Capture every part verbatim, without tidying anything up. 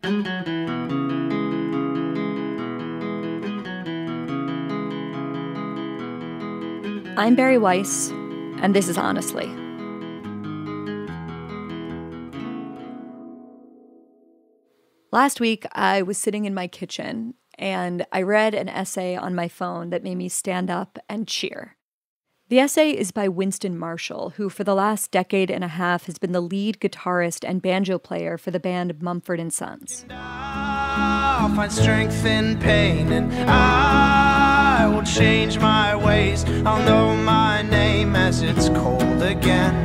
I'm Bari Weiss, and this is Honestly. Last week, I was sitting in my kitchen, and I read an essay on my phone that made me stand up and cheer. The essay is by Winston Marshall, who for the last decade and a half has been the lead guitarist and banjo player for the band Mumford Sons. I'll find strength in pain, and I will change my ways. I'll know my name as it's cold again.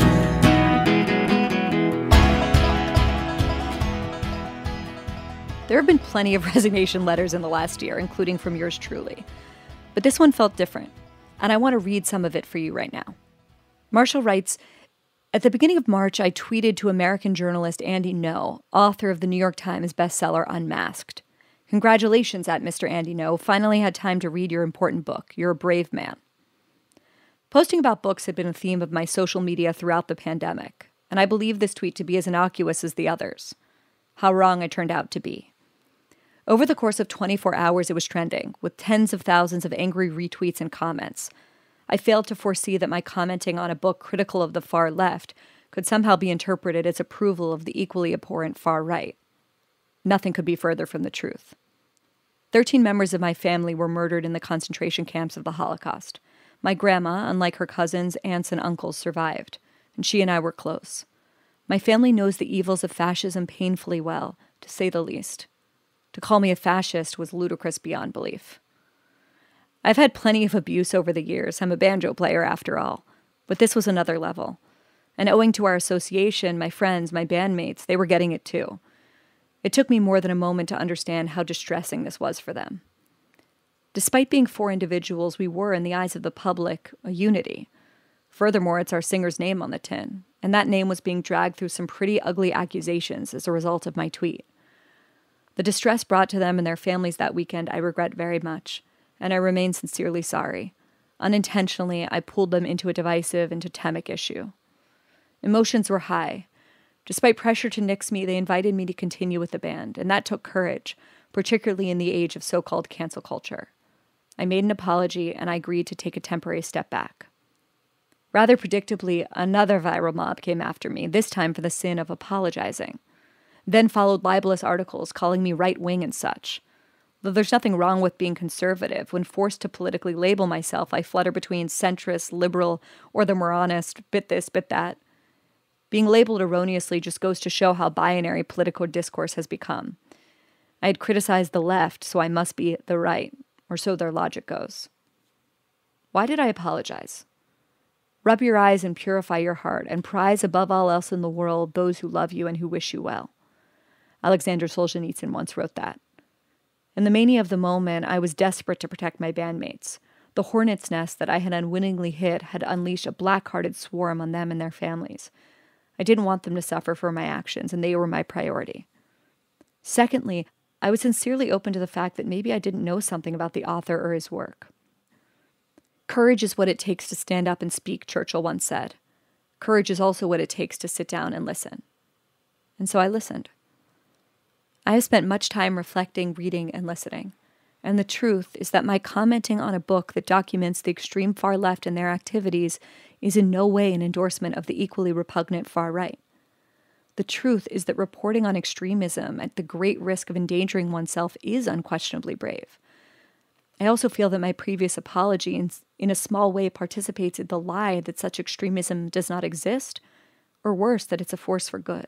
There have been plenty of resignation letters in the last year, including from yours truly. But this one felt different, and I want to read some of it for you right now. Marshall writes, "At the beginning of March, I tweeted to American journalist Andy Gnaw, author of the New York Times bestseller Unmasked. Congratulations at Mister Andy Gnaw. Finally had time to read your important book. You're a brave man." Posting about books had been a theme of my social media throughout the pandemic, and I believe this tweet to be as innocuous as the others. How wrong I turned out to be. Over the course of twenty-four hours, it was trending, with tens of thousands of angry retweets and comments. I failed to foresee that my commenting on a book critical of the far left could somehow be interpreted as approval of the equally abhorrent far right. Nothing could be further from the truth. Thirteen members of my family were murdered in the concentration camps of the Holocaust. My grandma, unlike her cousins, aunts, and uncles, survived, and she and I were close. My family knows the evils of fascism painfully well, to say the least. To call me a fascist was ludicrous beyond belief. I've had plenty of abuse over the years. I'm a banjo player after all. But this was another level. And owing to our association, my friends, my bandmates, they were getting it too. It took me more than a moment to understand how distressing this was for them. Despite being four individuals, we were, in the eyes of the public, a unity. Furthermore, it's our singer's name on the tin, and that name was being dragged through some pretty ugly accusations as a result of my tweet. The distress brought to them and their families that weekend I regret very much, and I remain sincerely sorry. Unintentionally, I pulled them into a divisive and totemic issue. Emotions were high. Despite pressure to nix me, they invited me to continue with the band, and that took courage, particularly in the age of so-called cancel culture. I made an apology, and I agreed to take a temporary step back. Rather predictably, another viral mob came after me, this time for the sin of apologizing. Then followed libelous articles calling me right-wing and such. Though there's nothing wrong with being conservative, when forced to politically label myself, I flutter between centrist, liberal, or the moronist, bit this, bit that. Being labeled erroneously just goes to show how binary political discourse has become. I had criticized the left, so I must be the right, or so their logic goes. Why did I apologize? Rub your eyes and purify your heart, and prize above all else in the world those who love you and who wish you well. Alexander Solzhenitsyn once wrote that. In the mania of the moment, I was desperate to protect my bandmates. The hornet's nest that I had unwittingly hit had unleashed a black-hearted swarm on them and their families. I didn't want them to suffer for my actions, and they were my priority. Secondly, I was sincerely open to the fact that maybe I didn't know something about the author or his work. Courage is what it takes to stand up and speak, Churchill once said. Courage is also what it takes to sit down and listen. And so I listened. I have spent much time reflecting, reading, and listening. And the truth is that my commenting on a book that documents the extreme far left and their activities is in no way an endorsement of the equally repugnant far right. The truth is that reporting on extremism at the great risk of endangering oneself is unquestionably brave. I also feel that my previous apology in, in a small way participates in the lie that such extremism does not exist, or worse, that it's a force for good.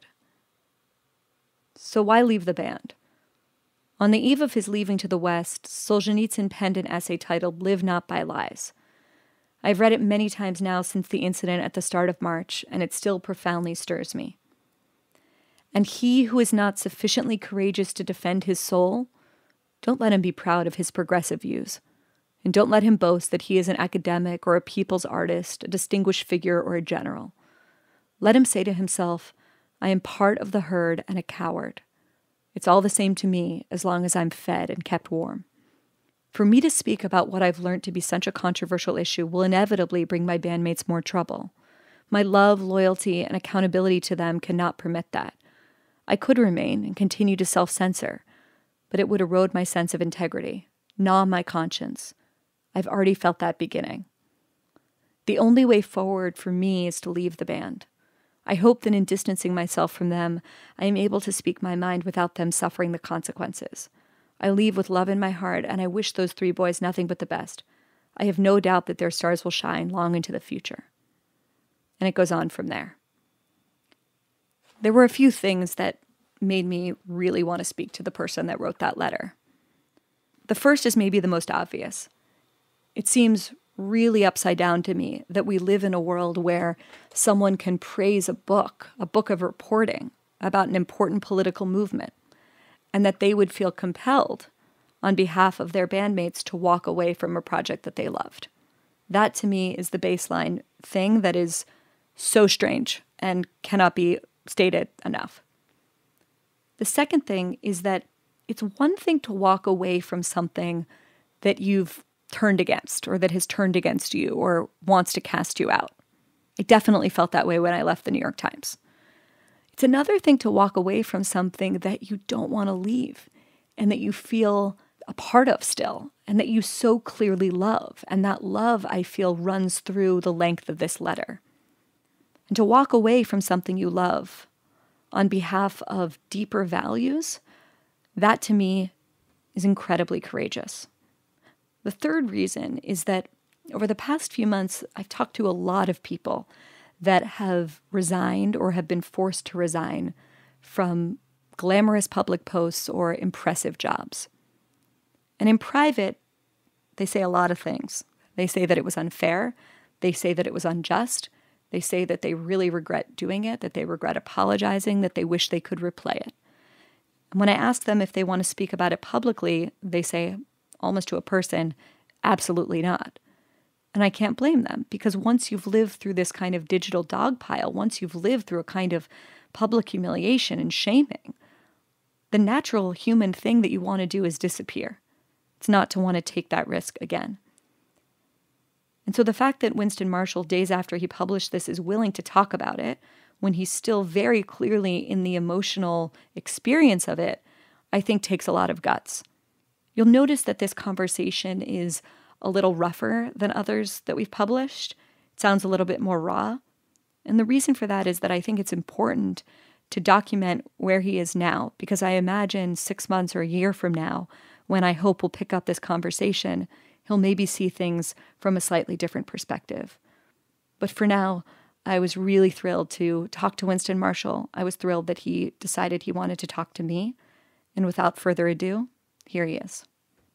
So why leave the band? On the eve of his leaving to the West, Solzhenitsyn penned an essay titled "Live Not by Lies." I've read it many times now since the incident at the start of March, and it still profoundly stirs me. And he who is not sufficiently courageous to defend his soul, don't let him be proud of his progressive views. And don't let him boast that he is an academic or a people's artist, a distinguished figure or a general. Let him say to himself, I am part of the herd and a coward. It's all the same to me as long as I'm fed and kept warm. For me to speak about what I've learned to be such a controversial issue will inevitably bring my bandmates more trouble. My love, loyalty, and accountability to them cannot permit that. I could remain and continue to self-censor, but it would erode my sense of integrity, gnaw my conscience. I've already felt that beginning. The only way forward for me is to leave the band. I hope that in distancing myself from them, I am able to speak my mind without them suffering the consequences. I leave with love in my heart, and I wish those three boys nothing but the best. I have no doubt that their stars will shine long into the future. And it goes on from there. There were a few things that made me really want to speak to the person that wrote that letter. The first is maybe the most obvious. It seems really upside down to me that we live in a world where someone can praise a book, a book of reporting about an important political movement, and that they would feel compelled on behalf of their bandmates to walk away from a project that they loved. That to me is the baseline thing that is so strange and cannot be stated enough. The second thing is that it's one thing to walk away from something that you've turned against or that has turned against you or wants to cast you out. I definitely felt that way when I left the New York Times. It's another thing to walk away from something that you don't want to leave and that you feel a part of still and that you so clearly love. And that love, I feel, runs through the length of this letter. And to walk away from something you love on behalf of deeper values, that to me is incredibly courageous. The third reason is that over the past few months, I've talked to a lot of people that have resigned or have been forced to resign from glamorous public posts or impressive jobs. And in private, they say a lot of things. They say that it was unfair. They say that it was unjust. They say that they really regret doing it, that they regret apologizing, that they wish they could replay it. And when I ask them if they want to speak about it publicly, they say, almost to a person, absolutely not. And I can't blame them, because once you've lived through this kind of digital dogpile, once you've lived through a kind of public humiliation and shaming, the natural human thing that you want to do is disappear. It's not to want to take that risk again. And so the fact that Winston Marshall, days after he published this, is willing to talk about it, when he's still very clearly in the emotional experience of it, I think takes a lot of guts. You'll notice that this conversation is a little rougher than others that we've published. It sounds a little bit more raw. And the reason for that is that I think it's important to document where he is now, because I imagine six months or a year from now, when I hope we'll pick up this conversation, he'll maybe see things from a slightly different perspective. But for now, I was really thrilled to talk to Winston Marshall. I was thrilled that he decided he wanted to talk to me. And without further ado, here he is.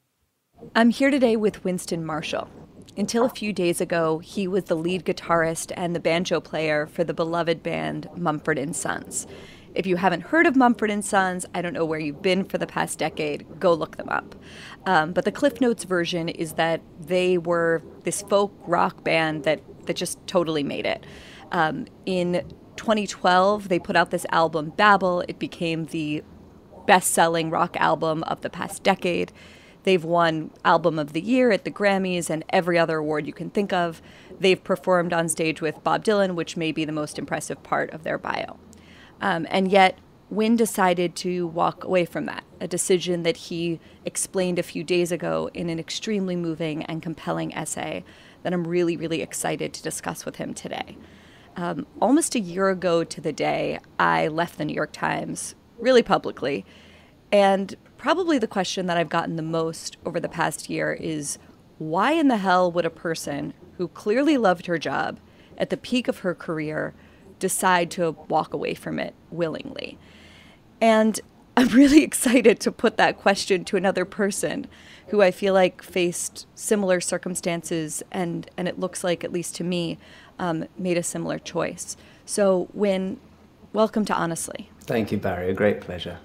I'm here today with Winston Marshall. Until a few days ago, he was the lead guitarist and the banjo player for the beloved band Mumford Sons. If you haven't heard of Mumford Sons, I don't know where you've been for the past decade, go look them up. Um, but the Cliff Notes version is that they were this folk rock band that, that just totally made it. Um, in twenty twelve, they put out this album, Babel. It became the best-selling rock album of the past decade. They've won Album of the Year at the Grammys and every other award you can think of. They've performed on stage with Bob Dylan, which may be the most impressive part of their bio. Um, and yet, Win decided to walk away from that, a decision that he explained a few days ago in an extremely moving and compelling essay that I'm really, really excited to discuss with him today. Um, almost a year ago to the day, I left the New York Times really publicly, and probably the question that I've gotten the most over the past year is, why in the hell would a person who clearly loved her job at the peak of her career decide to walk away from it willingly? And I'm really excited to put that question to another person who I feel like faced similar circumstances and, and it looks like, at least to me, um, made a similar choice. So, Win, welcome to Honestly. Thank you, Bari. A great pleasure.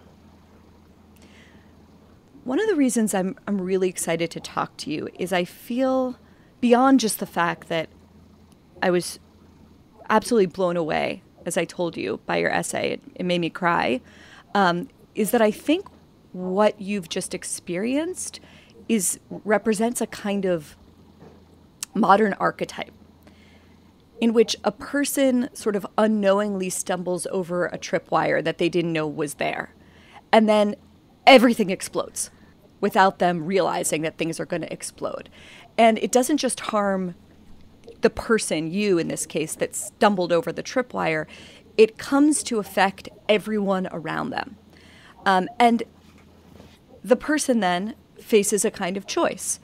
One of the reasons I'm I'm really excited to talk to you is I feel, beyond just the fact that I was absolutely blown away, as I told you, by your essay, it, it made me cry, um, is that I think what you've just experienced is represents a kind of modern archetype. in which a person sort of unknowingly stumbles over a tripwire that they didn't know was there. And then everything explodes without them realizing that things are going to explode. And it doesn't just harm the person, you in this case, that stumbled over the tripwire. It comes to affect everyone around them. Um, and the person then faces a kind of choice.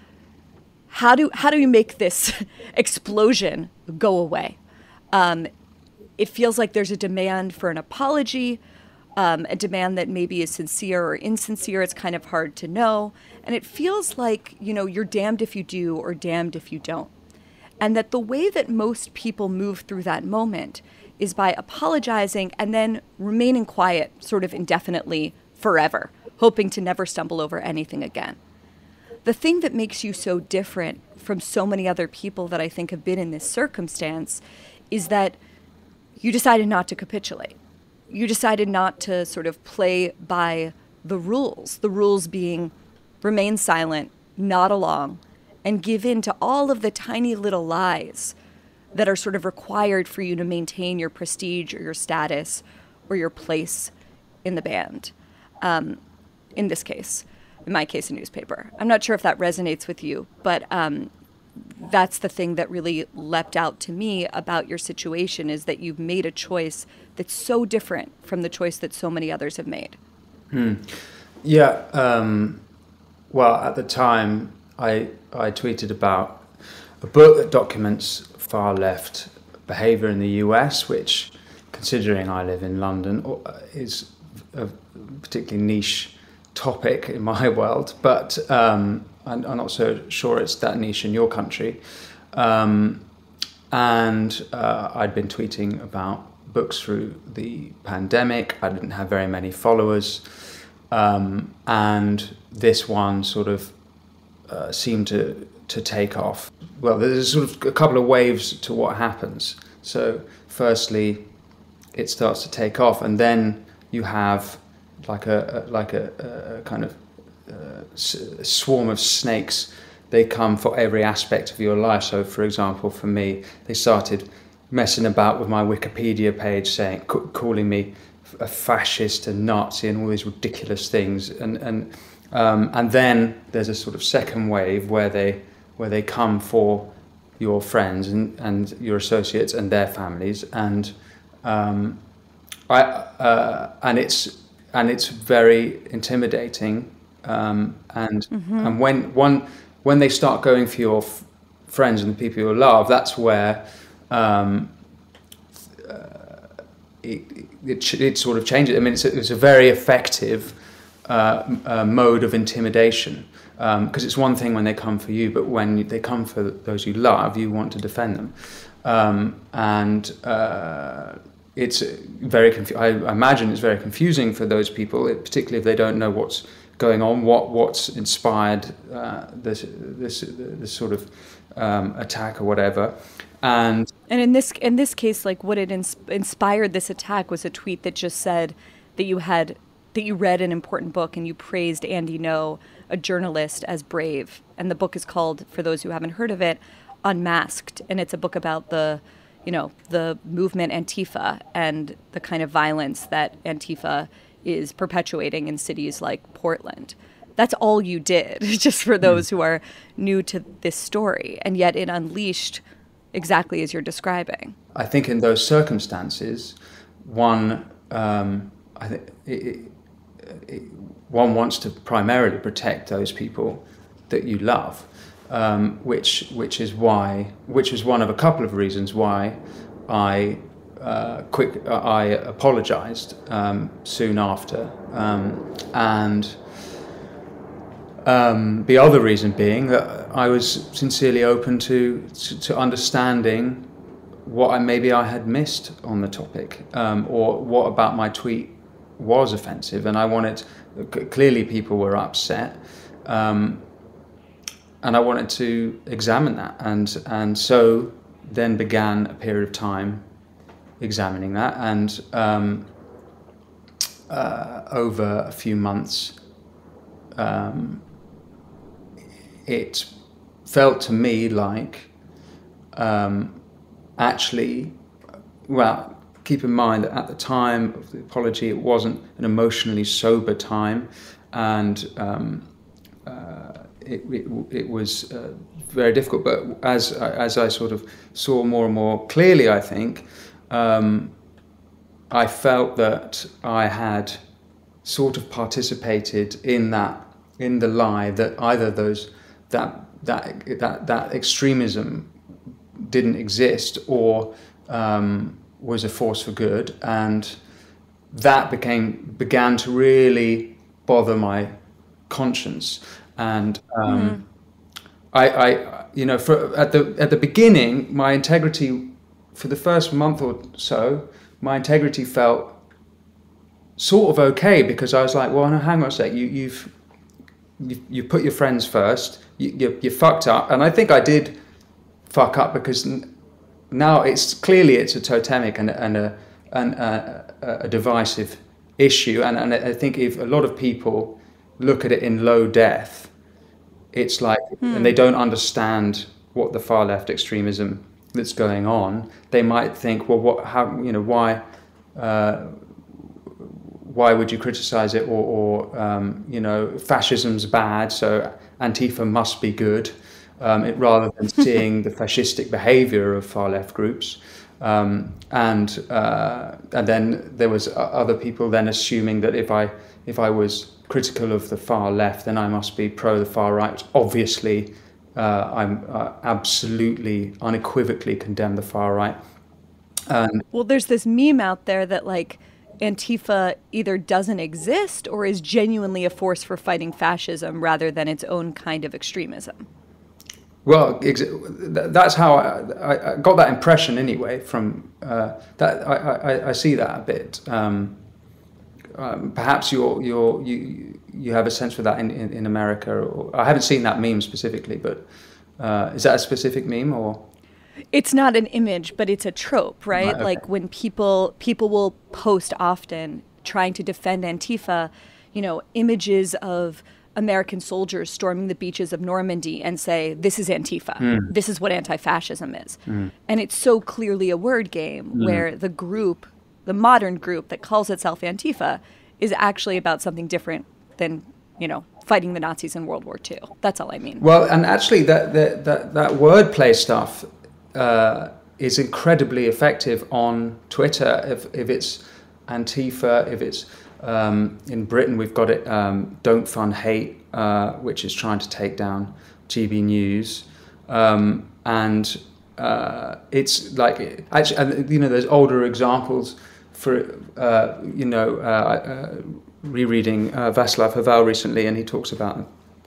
How do how do you make this explosion go away? Um, it feels like there's a demand for an apology, um, a demand that maybe is sincere or insincere. It's kind of hard to know. And it feels like, you know, you're damned if you do or damned if you don't. And that the way that most people move through that moment is by apologizing and then remaining quiet sort of indefinitely forever, hoping to never stumble over anything again. The thing that makes you so different from so many other people that I think have been in this circumstance is that you decided not to capitulate. You decided not to sort of play by the rules, the rules being remain silent, nod along, and give in to all of the tiny little lies that are sort of required for you to maintain your prestige or your status or your place in the band. Um, in this case, in my case, a newspaper. I'm not sure if that resonates with you, but um, that's the thing that really leapt out to me about your situation, is that you've made a choice that's so different from the choice that so many others have made. Hmm. Yeah. Um, well, at the time, I I tweeted about a book that documents far left behaviour in the U S, which, considering I live in London, is a particularly niche topic in my world, but um, I'm, I'm not so sure it's that niche in your country. Um, and uh, I'd been tweeting about books through the pandemic. I didn't have very many followers. Um, and this one sort of uh, seemed to, to take off. Well, there's sort of a couple of waves to what happens. So firstly, it starts to take off, and then you have like a, a like a, a kind of uh, swarm of snakes. They come for every aspect of your life. So, for example, for me, they started messing about with my Wikipedia page, saying, c- calling me a fascist and Nazi and all these ridiculous things. And and um, and then there's a sort of second wave where they where they come for your friends and, and your associates and their families. And um, I uh, and it's and it's very intimidating. Um, and mm-hmm. and when one when they start going for your f- friends and the people you love, that's where um, uh, it, it it sort of changes. I mean, it's a, it's a very effective uh, uh, mode of intimidation, because um, it's one thing when they come for you, but when they come for those you love, you want to defend them, um, and uh, it's very confu- I imagine it's very confusing for those people, particularly if they don't know what's going on, what what's inspired uh, this this this sort of um, attack or whatever, and and in this in this case, like what it ins- inspired this attack was a tweet that just said that you had that you read an important book and you praised Andy Ngo, a journalist, as brave, and the book is called, for those who haven't heard of it, Unmasked, and it's a book about the you know the movement Antifa and the kind of violence that Antifa is perpetuating in cities like Portland. That's all you did, just for those who are new to this story. And yet it unleashed exactly as you're describing. I think in those circumstances, one, um, I think it, it, one wants to primarily protect those people that you love, um, which which is why, which is one of a couple of reasons why I. Uh, quick, uh, I apologised um, soon after, um, and um, the other reason being that I was sincerely open to to, to understanding what I maybe I had missed on the topic, um, or what about my tweet was offensive, and I wanted. Clearly, people were upset, um, and I wanted to examine that, and and so then began a period of time examining that, and um, uh, over a few months, um, it felt to me like um, actually, well, keep in mind that at the time of the apology, it wasn't an emotionally sober time, and um, uh, it, it, it was uh, very difficult. But as as I sort of saw more and more clearly, I think, um, I felt that I had sort of participated in that, in the lie that either those that that that that extremism didn't exist, or um, was a force for good, and that became began to really bother my conscience. And um, mm. I, I, you know, for at the at the beginning, my integrity for the first month or so, my integrity felt sort of okay, because I was like, well, no, hang on a sec, you, you've you you put your friends first, you, you you fucked up, and I think I did fuck up, because now it's clearly it's a totemic and and a and a, a divisive issue, and and I think if a lot of people look at it in low death, it's like, hmm. and they don't understand what the far left extremism that's going on, they might think, well, what, how, you know, why, uh, why would you criticize it, or, or um, you know, fascism's bad, so Antifa must be good, um, it, rather than seeing the fascistic behavior of far left groups. Um, and uh, and then there was other people then assuming that if I if I was critical of the far left, then I must be pro the far right. Obviously, uh, I'm uh, absolutely unequivocally condemn the far right. Um, well, there's this meme out there that like Antifa either doesn't exist or is genuinely a force for fighting fascism rather than its own kind of extremism. Well, that's how I, I got that impression anyway. From uh, that, I, I, I see that a bit. Um, um, perhaps you're, you're, you you have a sense for that in, in, in America. Or, I haven't seen that meme specifically, but uh, is that a specific meme or? It's not an image, but it's a trope, right? Right, okay. Like when people people will post often trying to defend Antifa, you know, images of American soldiers storming the beaches of Normandy and say, this is Antifa. Mm. This is what anti-fascism is. Mm. And it's so clearly a word game mm. where the group, the modern group that calls itself Antifa is actually about something different than, you know, fighting the Nazis in World War Two. That's all I mean. Well, and actually that that that, that wordplay stuff uh, is incredibly effective on Twitter. If, if it's Antifa, if it's Um, in Britain, we've got it, um, Don't Fund Hate, uh, which is trying to take down G B News. Um, and uh, it's like, actually, and, you know, there's older examples for, uh, you know, uh, uh, rereading uh, Václav Havel recently, and he talks about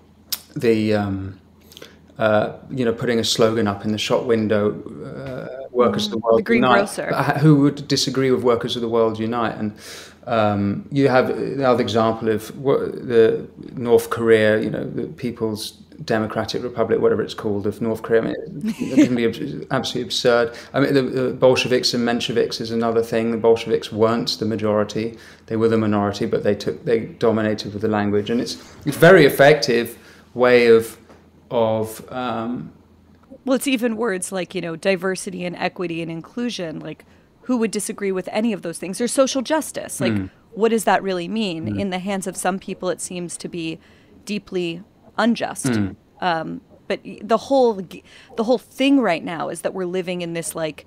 the, um, uh, you know, putting a slogan up in the shop window, uh, Workers mm, of the World the Green Unite. Grocer. Who would disagree with Workers of the World Unite? And Um, you have another example of the North Korea, you know, the People's Democratic Republic, whatever it's called, of North Korea. I mean, it can be absolutely absurd. I mean, the, the Bolsheviks and Mensheviks is another thing. The Bolsheviks weren't the majority; they were the minority, but they took they dominated with the language, and it's it's a very effective way of of. Um, well, it's even words like, you know, diversity and equity and inclusion, like. Who would disagree with any of those things? Or social justice. Like, mm. what does that really mean? Mm. In the hands of some people, it seems to be deeply unjust. Mm. Um, but the whole the whole thing right now is that we're living in this, like,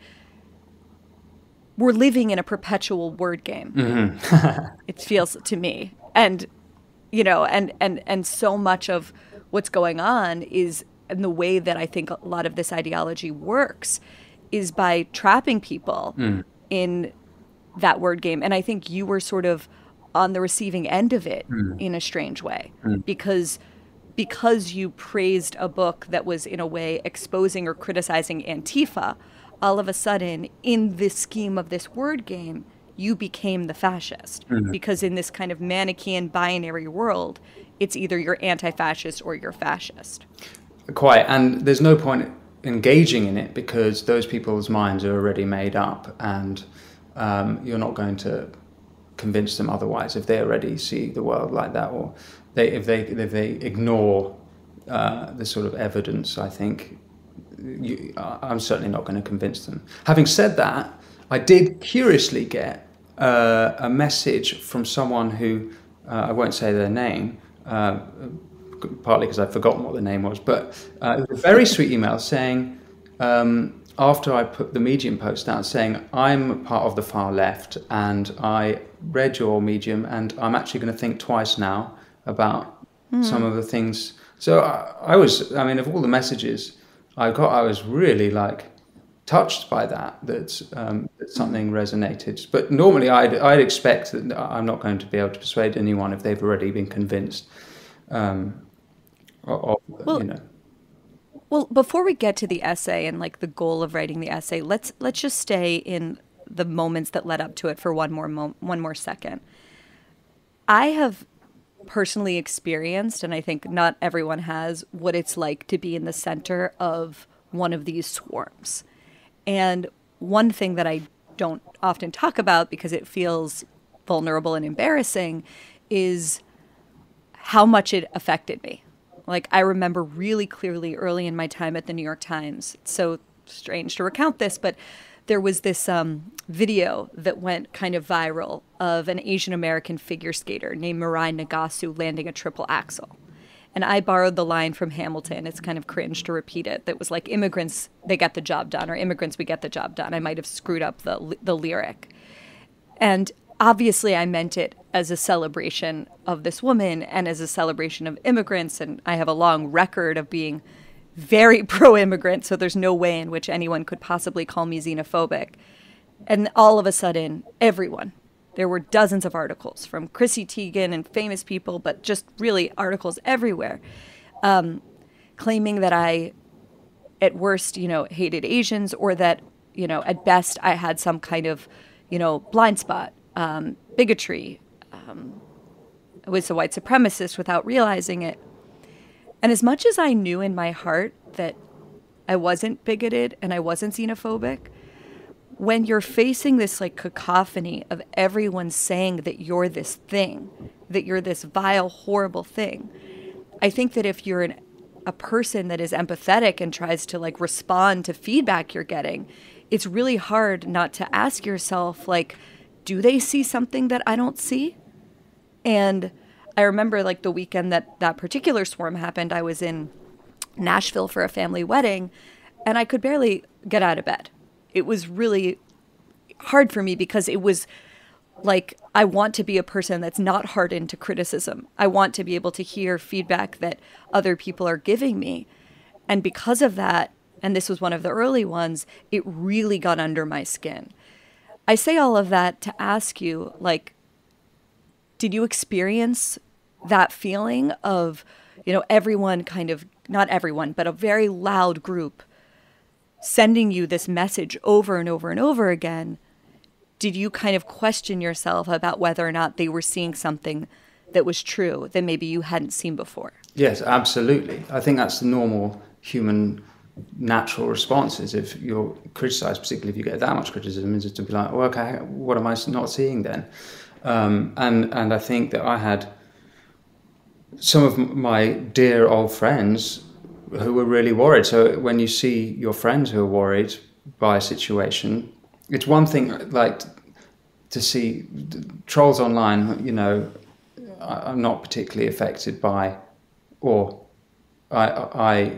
we're living in a perpetual word game. Mm-hmm. It feels to me. And, you know, and, and, and so much of what's going on is, and the way that I think a lot of this ideology works is by trapping people mm. in that word game. And I think you were sort of on the receiving end of it mm. in a strange way, mm. because because you praised a book that was in a way exposing or criticizing Antifa, all of a sudden in this scheme of this word game, you became the fascist. Mm. Because in this kind of Manichaean binary world, it's either you're anti-fascist or you're fascist. Quite, and there's no point engaging in it because those people's minds are already made up, and um, you're not going to convince them otherwise if they already see the world like that, or they if they if they ignore uh, the sort of evidence. I think you, I'm certainly not going to convince them. Having said that, I did curiously get uh, a message from someone who, uh, I won't say their name, uh, partly because I've forgotten what the name was, but uh, it was a very sweet email saying, um, after I put the Medium post out, saying, I'm part of the far left and I read your Medium and I'm actually going to think twice now about mm. some of the things. So I, I was, I mean, of all the messages I got, I was really like touched by that, that, um, that something resonated. But normally I'd, I'd expect that I'm not going to be able to persuade anyone if they've already been convinced. Um, of, well, you know. Well, before we get to the essay and like the goal of writing the essay, let's let's just stay in the moments that led up to it for one more mo- one more second. I have personally experienced, and I think not everyone has, what it's like to be in the center of one of these swarms. And one thing that I don't often talk about because it feels vulnerable and embarrassing is how much it affected me. Like, I remember really clearly early in my time at the New York Times, it's so strange to recount this, but there was this um, video that went kind of viral of an Asian American figure skater named Mirai Nagasu landing a triple axel. And I borrowed the line from Hamilton. It's kind of cringe to repeat it. That was like, immigrants, they get the job done, or immigrants, we get the job done. I might have screwed up the the lyric. And obviously I meant it as a celebration of this woman and as a celebration of immigrants. And I have a long record of being very pro-immigrant, so there's no way in which anyone could possibly call me xenophobic. And all of a sudden, everyone, there were dozens of articles from Chrissy Teigen and famous people, but just really articles everywhere, um, claiming that I, at worst, you know, hated Asians, or that, you know, at best I had some kind of, you know, blind spot, um, bigotry. Um, I was a white supremacist without realizing it. And as much as I knew in my heart that I wasn't bigoted and I wasn't xenophobic, when you're facing this like cacophony of everyone saying that you're this thing, that you're this vile, horrible thing, I think that if you're an, a person that is empathetic and tries to like respond to feedback you're getting, it's really hard not to ask yourself, like, do they see something that I don't see? And I remember like the weekend that that particular swarm happened, I was in Nashville for a family wedding and I could barely get out of bed. It was really hard for me because it was like, I want to be a person that's not hardened to criticism. I want to be able to hear feedback that other people are giving me. And because of that, and this was one of the early ones, it really got under my skin. I say all of that to ask you, like, did you experience that feeling of, you know, everyone kind of, not everyone, but a very loud group sending you this message over and over and over again? Did you kind of question yourself about whether or not they were seeing something that was true that maybe you hadn't seen before? Yes, absolutely. I think that's the normal human natural responses. If you're criticized, particularly if you get that much criticism, is to be like, well, okay, what am I not seeing then? Um, and, and I think that I had some of my dear old friends who were really worried. So when you see your friends who are worried by a situation, it's one thing like to see trolls online, you know, I'm not particularly affected by, or I, I,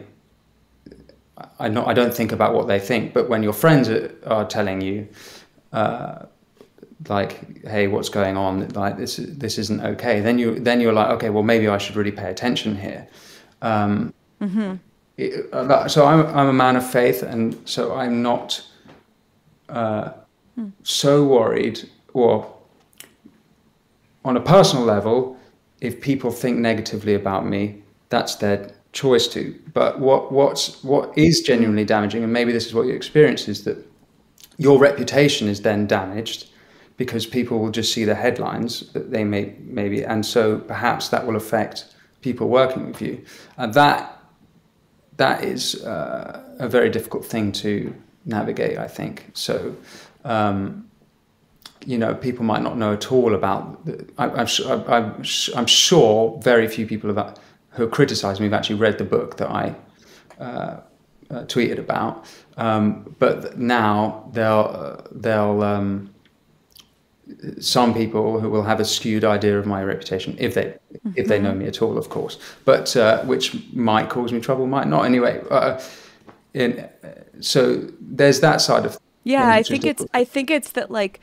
I, not, I don't think about what they think. But when your friends are, are telling you, uh, like, hey, what's going on? Like, this, this isn't okay. Then you, then you're like, okay, well, maybe I should really pay attention here. Um, mm-hmm. it, uh, so I'm, I'm a man of faith, and so I'm not uh, hmm. so worried. Or on a personal level, if people think negatively about me, that's their choice to. But what, what's, what is genuinely damaging, and maybe this is what you experience, is that your reputation is then damaged, because people will just see the headlines that they may maybe, and so perhaps that will affect people working with you. And that that is uh, a very difficult thing to navigate, I think. So, um, you know, people might not know at all about. The, I, I'm, sure, I'm, I'm sure very few people have, who criticize me have actually read the book that I uh, uh, tweeted about. Um, but now they'll uh, they'll um, some people who will have a skewed idea of my reputation if they mm-hmm. if they know me at all, of course. But uh, which might cause me trouble, might not. Anyway, uh, in, so there's that side of yeah. I think it's I think it's that like.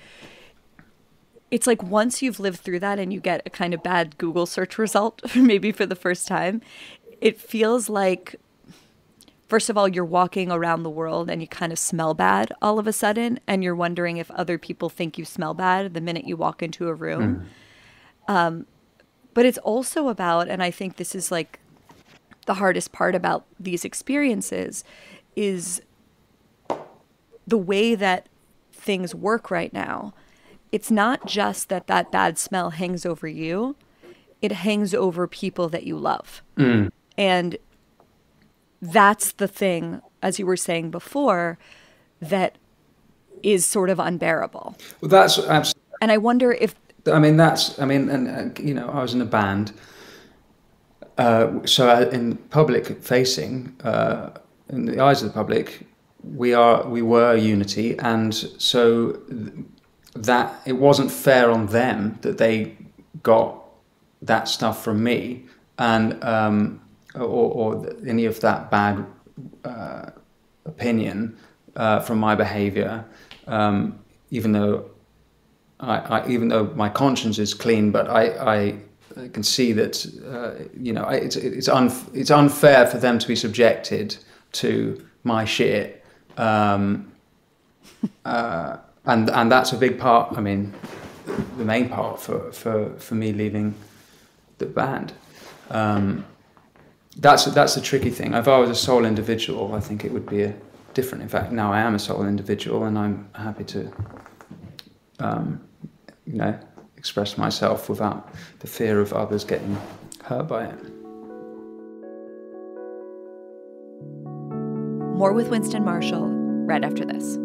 It's like once you've lived through that and you get a kind of bad Google search result, maybe for the first time, it feels like, first of all, you're walking around the world and you kind of smell bad all of a sudden, and you're wondering if other people think you smell bad the minute you walk into a room. Mm. Um, but it's also about, and I think this is like the hardest part about these experiences, is the way that things work right now. It's not just that that bad smell hangs over you, it hangs over people that you love. Mm. And that's the thing, as you were saying before, that is sort of unbearable. Well, that's absolutely. And I wonder if... I mean, that's, I mean, and, uh, you know, I was in a band. Uh, so in public facing, uh, in the eyes of the public, we are, we were unity. And so... Th- that it wasn't fair on them that they got that stuff from me, and um, or, or any of that bad uh, opinion uh, from my behaviour, um, even though I, I, even though my conscience is clean, but I, I can see that uh, you know it's it's un, it's unfair for them to be subjected to my shit. Um, uh, And and that's a big part. I mean, the main part for, for, for me leaving the band. Um, that's that's the tricky thing. If I was a sole individual, I think it would be a different. In fact, now I am a sole individual, and I'm happy to, um, you know, express myself without the fear of others getting hurt by it. More with Winston Marshall right after this.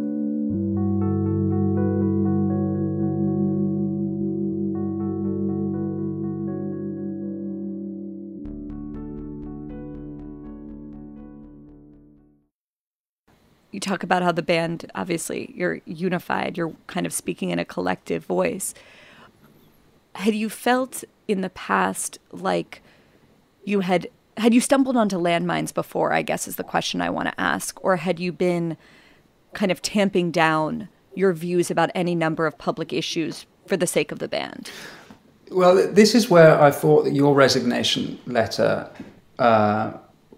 You talk about how the band, obviously, you're unified, you're kind of speaking in a collective voice. Had you felt in the past like you had, had you stumbled onto landmines before, I guess is the question I want to ask, or had you been kind of tamping down your views about any number of public issues for the sake of the band? Well, this is where I thought that your resignation letter... Uh,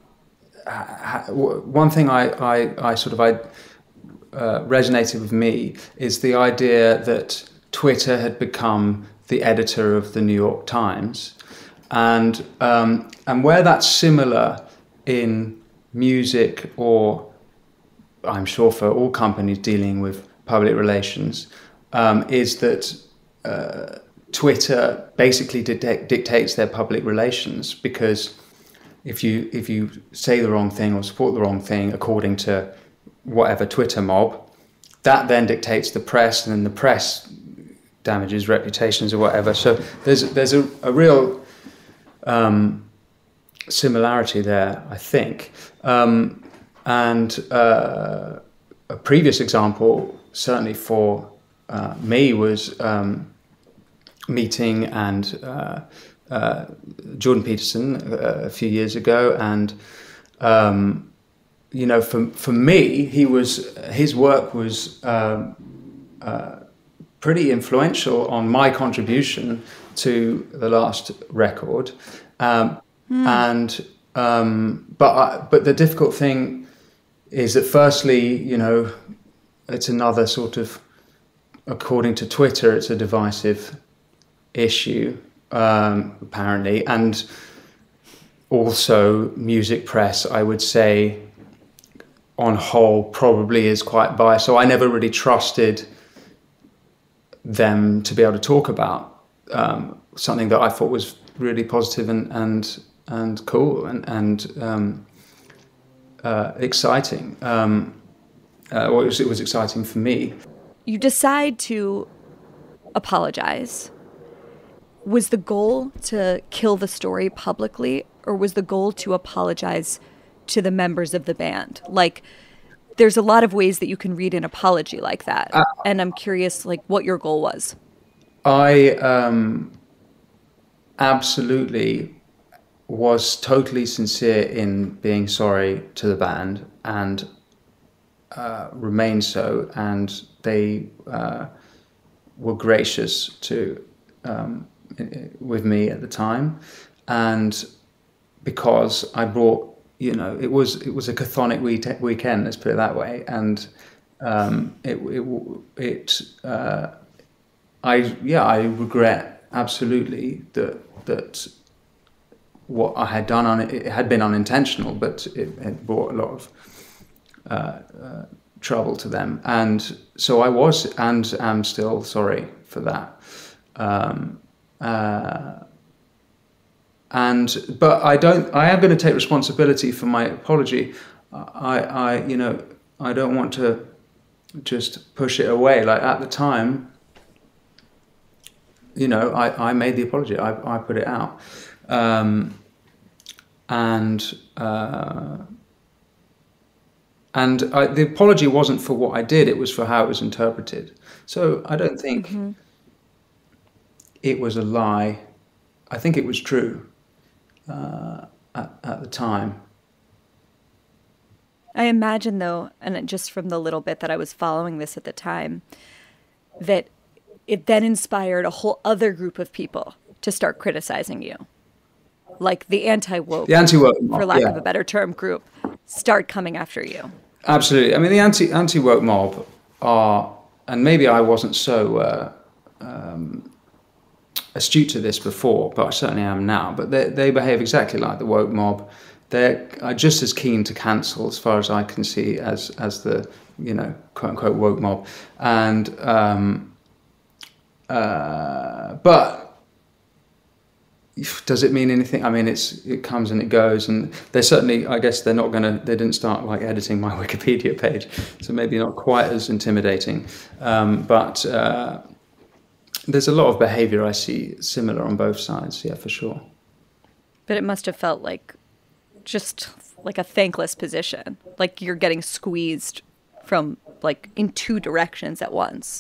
One thing I, I, I sort of I uh, resonated with me is the idea that Twitter had become the editor of the New York Times, and um, and where that's similar in music, or I'm sure for all companies dealing with public relations, um, is that uh, Twitter basically dictate, dictates their public relations, because If you if you say the wrong thing or support the wrong thing according to whatever Twitter mob, that then dictates the press, and then the press damages reputations or whatever. So there's there's a, a real um, similarity there, I think. Um, and uh, a previous example, certainly for uh, me, was um, meeting and. Uh, Uh, Jordan Peterson uh, a few years ago, and um, you know, for for me, he was his work was um, uh, pretty influential on my contribution to the last record, um, mm. and um, but I, but the difficult thing is that firstly, you know, it's another sort of, according to Twitter, it's a divisive issue. Um, apparently, and also music press, I would say, on whole, probably is quite biased. So I never really trusted them to be able to talk about um, something that I thought was really positive and and and cool and and um, uh, exciting. Um, uh, well, it was, it was exciting for me. You decide to apologize. Was the goal to kill the story publicly, or was the goal to apologize to the members of the band? Like, there's a lot of ways that you can read an apology like that. Uh, and I'm curious, like, what your goal was. I um, absolutely was totally sincere in being sorry to the band, and uh, remain so. And they uh, were gracious to um, with me at the time. And because I brought, you know, it was it was a chthonic week- weekend, let's put it that way, and um, it it, it uh, I yeah I regret absolutely that that what I had done on it, it had been unintentional, but it had brought a lot of uh, uh, trouble to them, and so I was and am still sorry for that. Um, uh, And but I don't. I am going to take responsibility for my apology. I, I, you know, I don't want to just push it away. Like at the time, you know, I, I made the apology. I, I put it out, um, and uh, and I, the apology wasn't for what I did. It was for how it was interpreted. So I don't think mm-hmm. it was a lie. I think it was true. Uh, at, at the time. I imagine, though, and just from the little bit that I was following this at the time, that it then inspired a whole other group of people to start criticizing you. Like the anti-woke, the anti-woke, for lack yeah. of a better term, group start coming after you. Absolutely. I mean, the anti, anti-woke mob are, and maybe I wasn't so uh, um, astute to this before, but I certainly am now. But they they behave exactly like the woke mob. They are just as keen to cancel, as far as I can see, as as the you know quote unquote woke mob. And um, uh, but does it mean anything? I mean, it's it comes and it goes, and they certainly, I guess, they're not going to. They didn't start like editing my Wikipedia page, so maybe not quite as intimidating, um, but. Uh, There's a lot of behavior I see similar on both sides, yeah, for sure. But it must have felt like just like a thankless position, like you're getting squeezed from like in two directions at once.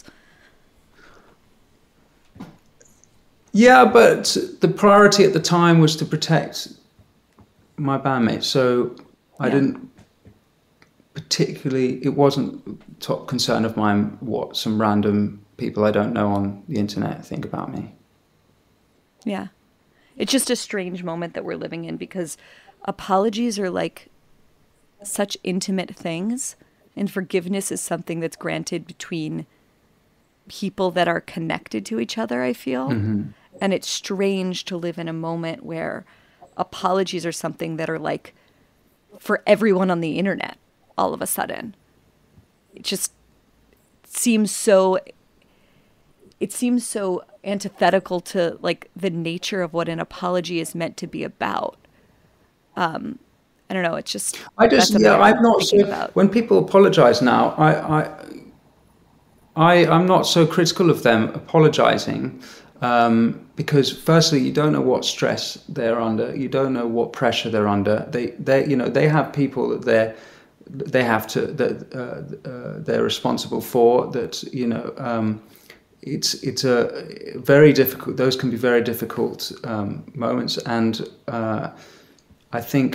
Yeah, but the priority at the time was to protect my bandmates, so I yeah. didn't particularly, it wasn't top concern of mine what some random people I don't know on the internet think about me. Yeah. It's just a strange moment that we're living in, because apologies are like such intimate things, and forgiveness is something that's granted between people that are connected to each other, I feel. Mm-hmm. And it's strange to live in a moment where apologies are something that are like for everyone on the internet all of a sudden. It just seems so it seems so antithetical to like the nature of what an apology is meant to be about. Um, I don't know. It's just, I just, yeah, I'm not so, about. When people apologize now, I, I, I, I'm not so critical of them apologizing, um, because firstly, you don't know what stress they're under. You don't know what pressure they're under. They, they, you know, they have people that they're, they have to, that uh, uh, they're responsible for, that, you know, um, It's it's a very difficult. Those can be very difficult um, moments, and uh, I think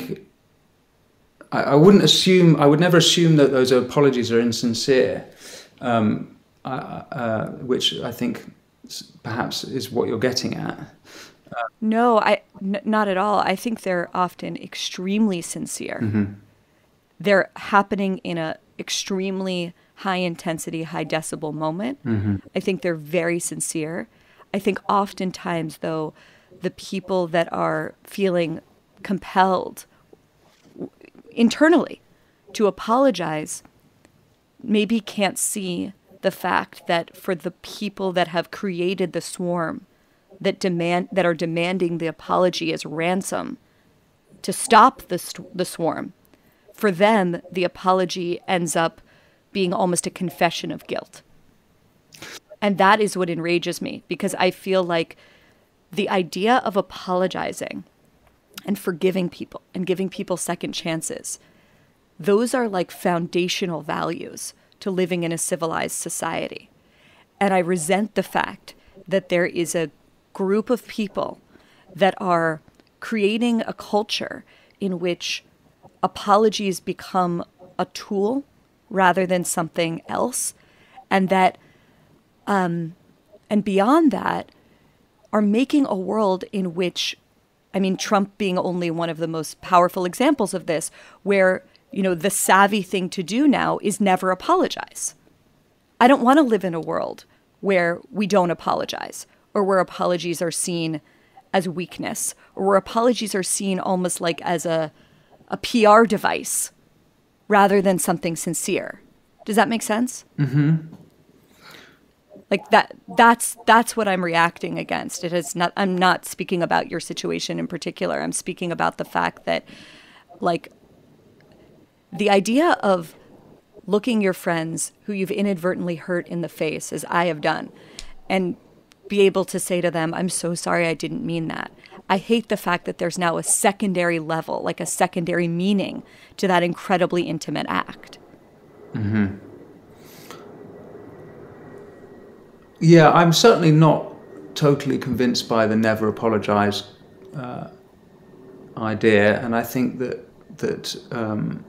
I, I wouldn't assume. I would never assume that those apologies are insincere, um, uh, uh, which I think perhaps is what you're getting at. Uh, no, I n- not at all. I think they're often extremely sincere. Mm-hmm. They're happening in a extremely high intensity, high decibel moment. Mm-hmm. I think they're very sincere. I think oftentimes, though, the people that are feeling compelled internally to apologize maybe can't see the fact that for the people that have created the swarm that demand that are demanding the apology as ransom to stop the st- the swarm, for them the apology ends up being almost a confession of guilt. And that is what enrages me, because I feel like the idea of apologizing and forgiving people and giving people second chances. Those are like foundational values to living in a civilized society. And I resent the fact that there is a group of people that are creating a culture in which apologies become a tool rather than something else. And that, um, and beyond that, are making a world in which, I mean, Trump being only one of the most powerful examples of this, where, you know, the savvy thing to do now is never apologize. I don't want to live in a world where we don't apologize, or where apologies are seen as weakness, or where apologies are seen almost like as a, a P R device rather than something sincere. Does that make sense? Mm-hmm. Like that, that's, that's what I'm reacting against. It is not, I'm not speaking about your situation in particular. I'm speaking about the fact that, like, the idea of looking your friends who you've inadvertently hurt in the face, as I have done, and be able to say to them, I'm so sorry, I didn't mean that. I hate the fact that there's now a secondary level, like a secondary meaning to that incredibly intimate act. Mm-hmm. Yeah, I'm certainly not totally convinced by the never apologize uh, idea, and I think that that um,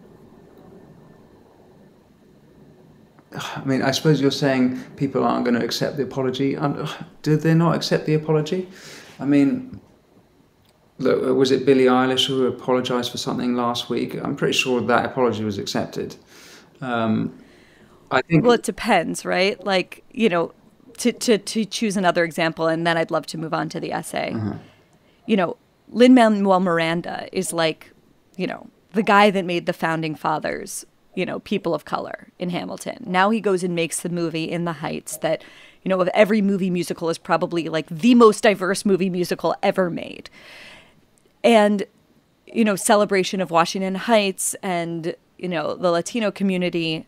I mean, I suppose you're saying people aren't going to accept the apology. Um, did they not accept the apology? I mean, look, was it Billie Eilish who apologized for something last week? I'm pretty sure that apology was accepted. Um, I think. Well, it depends, right? Like, you know, to, to, to choose another example, and then I'd love to move on to the essay. Uh-huh. You know, Lin-Manuel Miranda is like, you know, the guy that made the Founding Fathers, you know, people of color in Hamilton. Now he goes and makes the movie In the Heights that, you know, of every movie musical is probably like the most diverse movie musical ever made. And, you know, celebration of Washington Heights and, you know, the Latino community.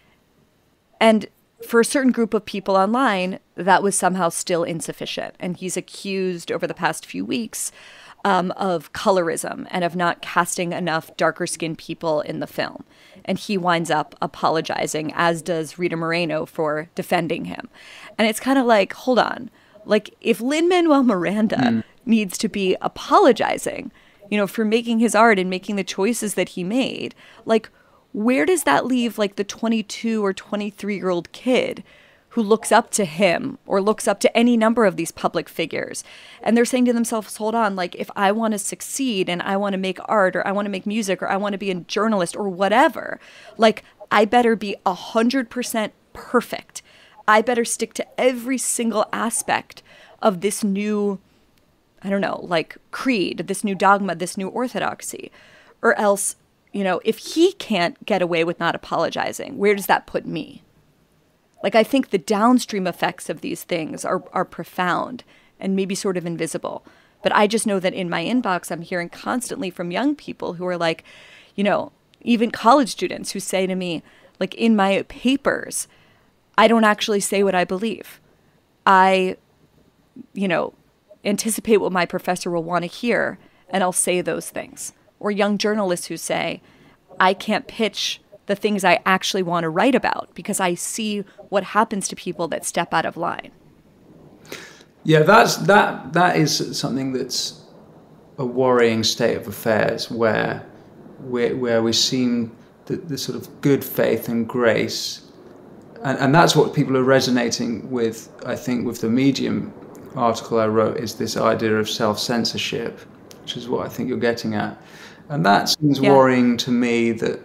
And for a certain group of people online, that was somehow still insufficient. And he's accused over the past few weeks um, of colorism and of not casting enough darker skinned people in the film. And he winds up apologizing, as does Rita Moreno for defending him. And it's kind of like, hold on. Like, if Lin-Manuel Miranda mm. needs to be apologizing, you know, for making his art and making the choices that he made, like, where does that leave, like, the twenty-two or twenty-three-year-old kid who looks up to him or looks up to any number of these public figures? And they're saying to themselves, hold on, like, if I want to succeed and I want to make art or I want to make music or I want to be a journalist or whatever, like, I better be one hundred percent perfect. I better stick to every single aspect of this new, I don't know, like, creed, this new dogma, this new orthodoxy. Or else, you know, if he can't get away with not apologizing, where does that put me? Like, I think the downstream effects of these things are, are profound and maybe sort of invisible. But I just know that in my inbox, I'm hearing constantly from young people who are like, you know, even college students who say to me, like, in my papers, I don't actually say what I believe. I, you know, anticipate what my professor will want to hear, and I'll say those things. Or young journalists who say, I can't pitch the things I actually want to write about because I see what happens to people that step out of line. Yeah, that's that. That is something that's a worrying state of affairs, where where, where we seem the, the sort of good faith and grace, and, and that's what people are resonating with. I think with the Medium article I wrote is this idea of self-censorship, which is what I think you're getting at, and that seems yeah. worrying to me. That.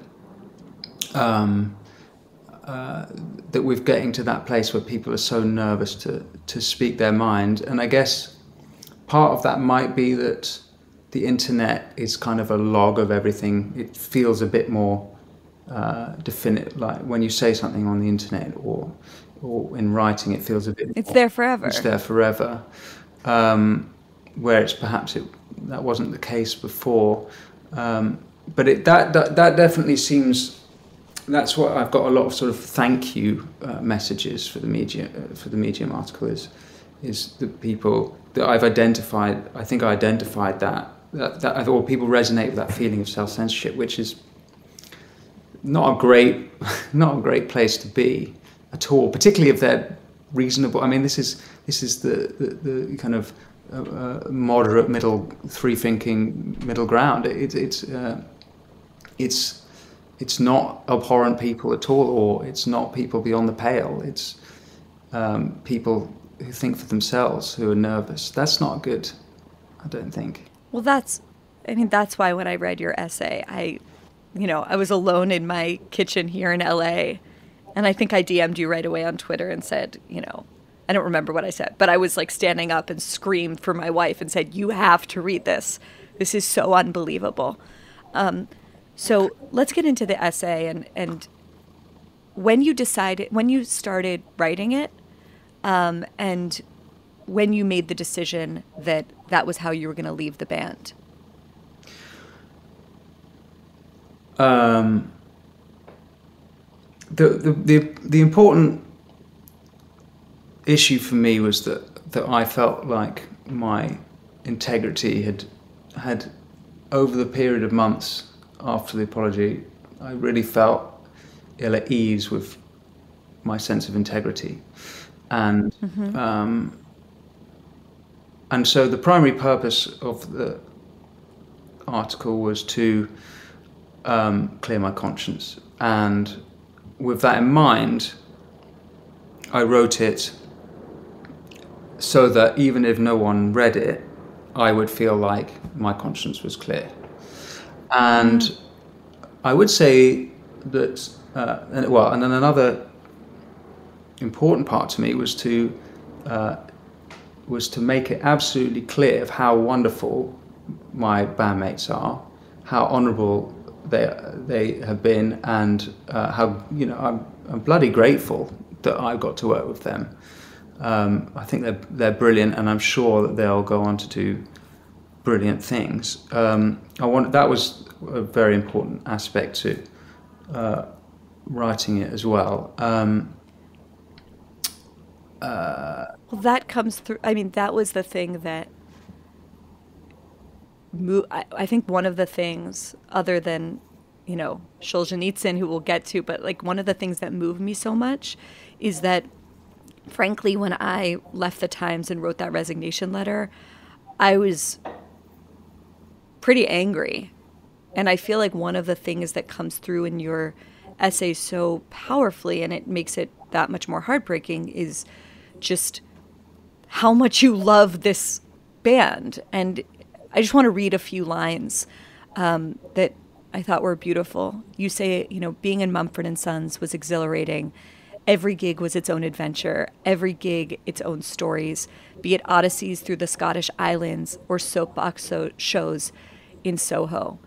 Um, uh, that we're getting to that place where people are so nervous to, to speak their mind. And I guess part of that might be that the internet is kind of a log of everything. It feels a bit more uh, definite, like when you say something on the internet or or in writing, it feels a bit It's more, there forever. It's there forever. Um, where it's perhaps it, that wasn't the case before. Um, but it, that, that, that definitely seems... That's what I've got a lot of sort of thank you uh, messages for the Medium uh, for the Medium article is is the people that I've identified. I think I identified that that, that or people resonate with that feeling of self-censorship, which is not a great, not a great place to be at all, particularly if they're reasonable. I mean, this is this is the the, the kind of uh, uh, moderate middle, free-thinking middle ground. It, it's uh, it's it's not abhorrent people at all, or it's not people beyond the pale. It's um, people who think for themselves, who are nervous. That's not good, I don't think. Well, that's, I mean, that's why when I read your essay, I, you know, I was alone in my kitchen here in L A, and I think I D M'd you right away on Twitter and said, you know, I don't remember what I said, but I was like standing up and screamed for my wife and said, you have to read this. This is so unbelievable. Um, so let's get into the essay, and, and when you decided, when you started writing it, Um, and when you made the decision that that was how you were going to leave the band? Um, the, the the the important issue for me was that that I felt like my integrity had had over the period of months after the apology, I really felt ill at ease with my sense of integrity. And mm-hmm. um, and so the primary purpose of the article was to um, clear my conscience. And with that in mind, I wrote it so that even if no one read it, I would feel like my conscience was clear. And mm. I would say that, uh, and, well, and then another important part to me was to uh, was to make it absolutely clear of how wonderful my bandmates are, how honourable they they have been, and uh, how you know I'm, I'm bloody grateful that I got to work with them. Um, I think they're they're brilliant, and I'm sure that they'll go on to do brilliant things. Um, I want that was a very important aspect to uh, writing it as well. Um, Uh, well, that comes through. I mean, that was the thing that mo- I, I think one of the things, other than, you know, Solzhenitsyn, who we'll get to, but like one of the things that moved me so much is that, frankly, when I left the Times and wrote that resignation letter, I was pretty angry. And I feel like one of the things that comes through in your essay so powerfully, and it makes it that much more heartbreaking, is just how much you love this band. And I just want to read a few lines um, that I thought were beautiful. You say, you know, being in Mumford Sons was exhilarating. Every gig was its own adventure. Every gig, its own stories, be it odysseys through the Scottish Islands or soapbox so- shows in Soho.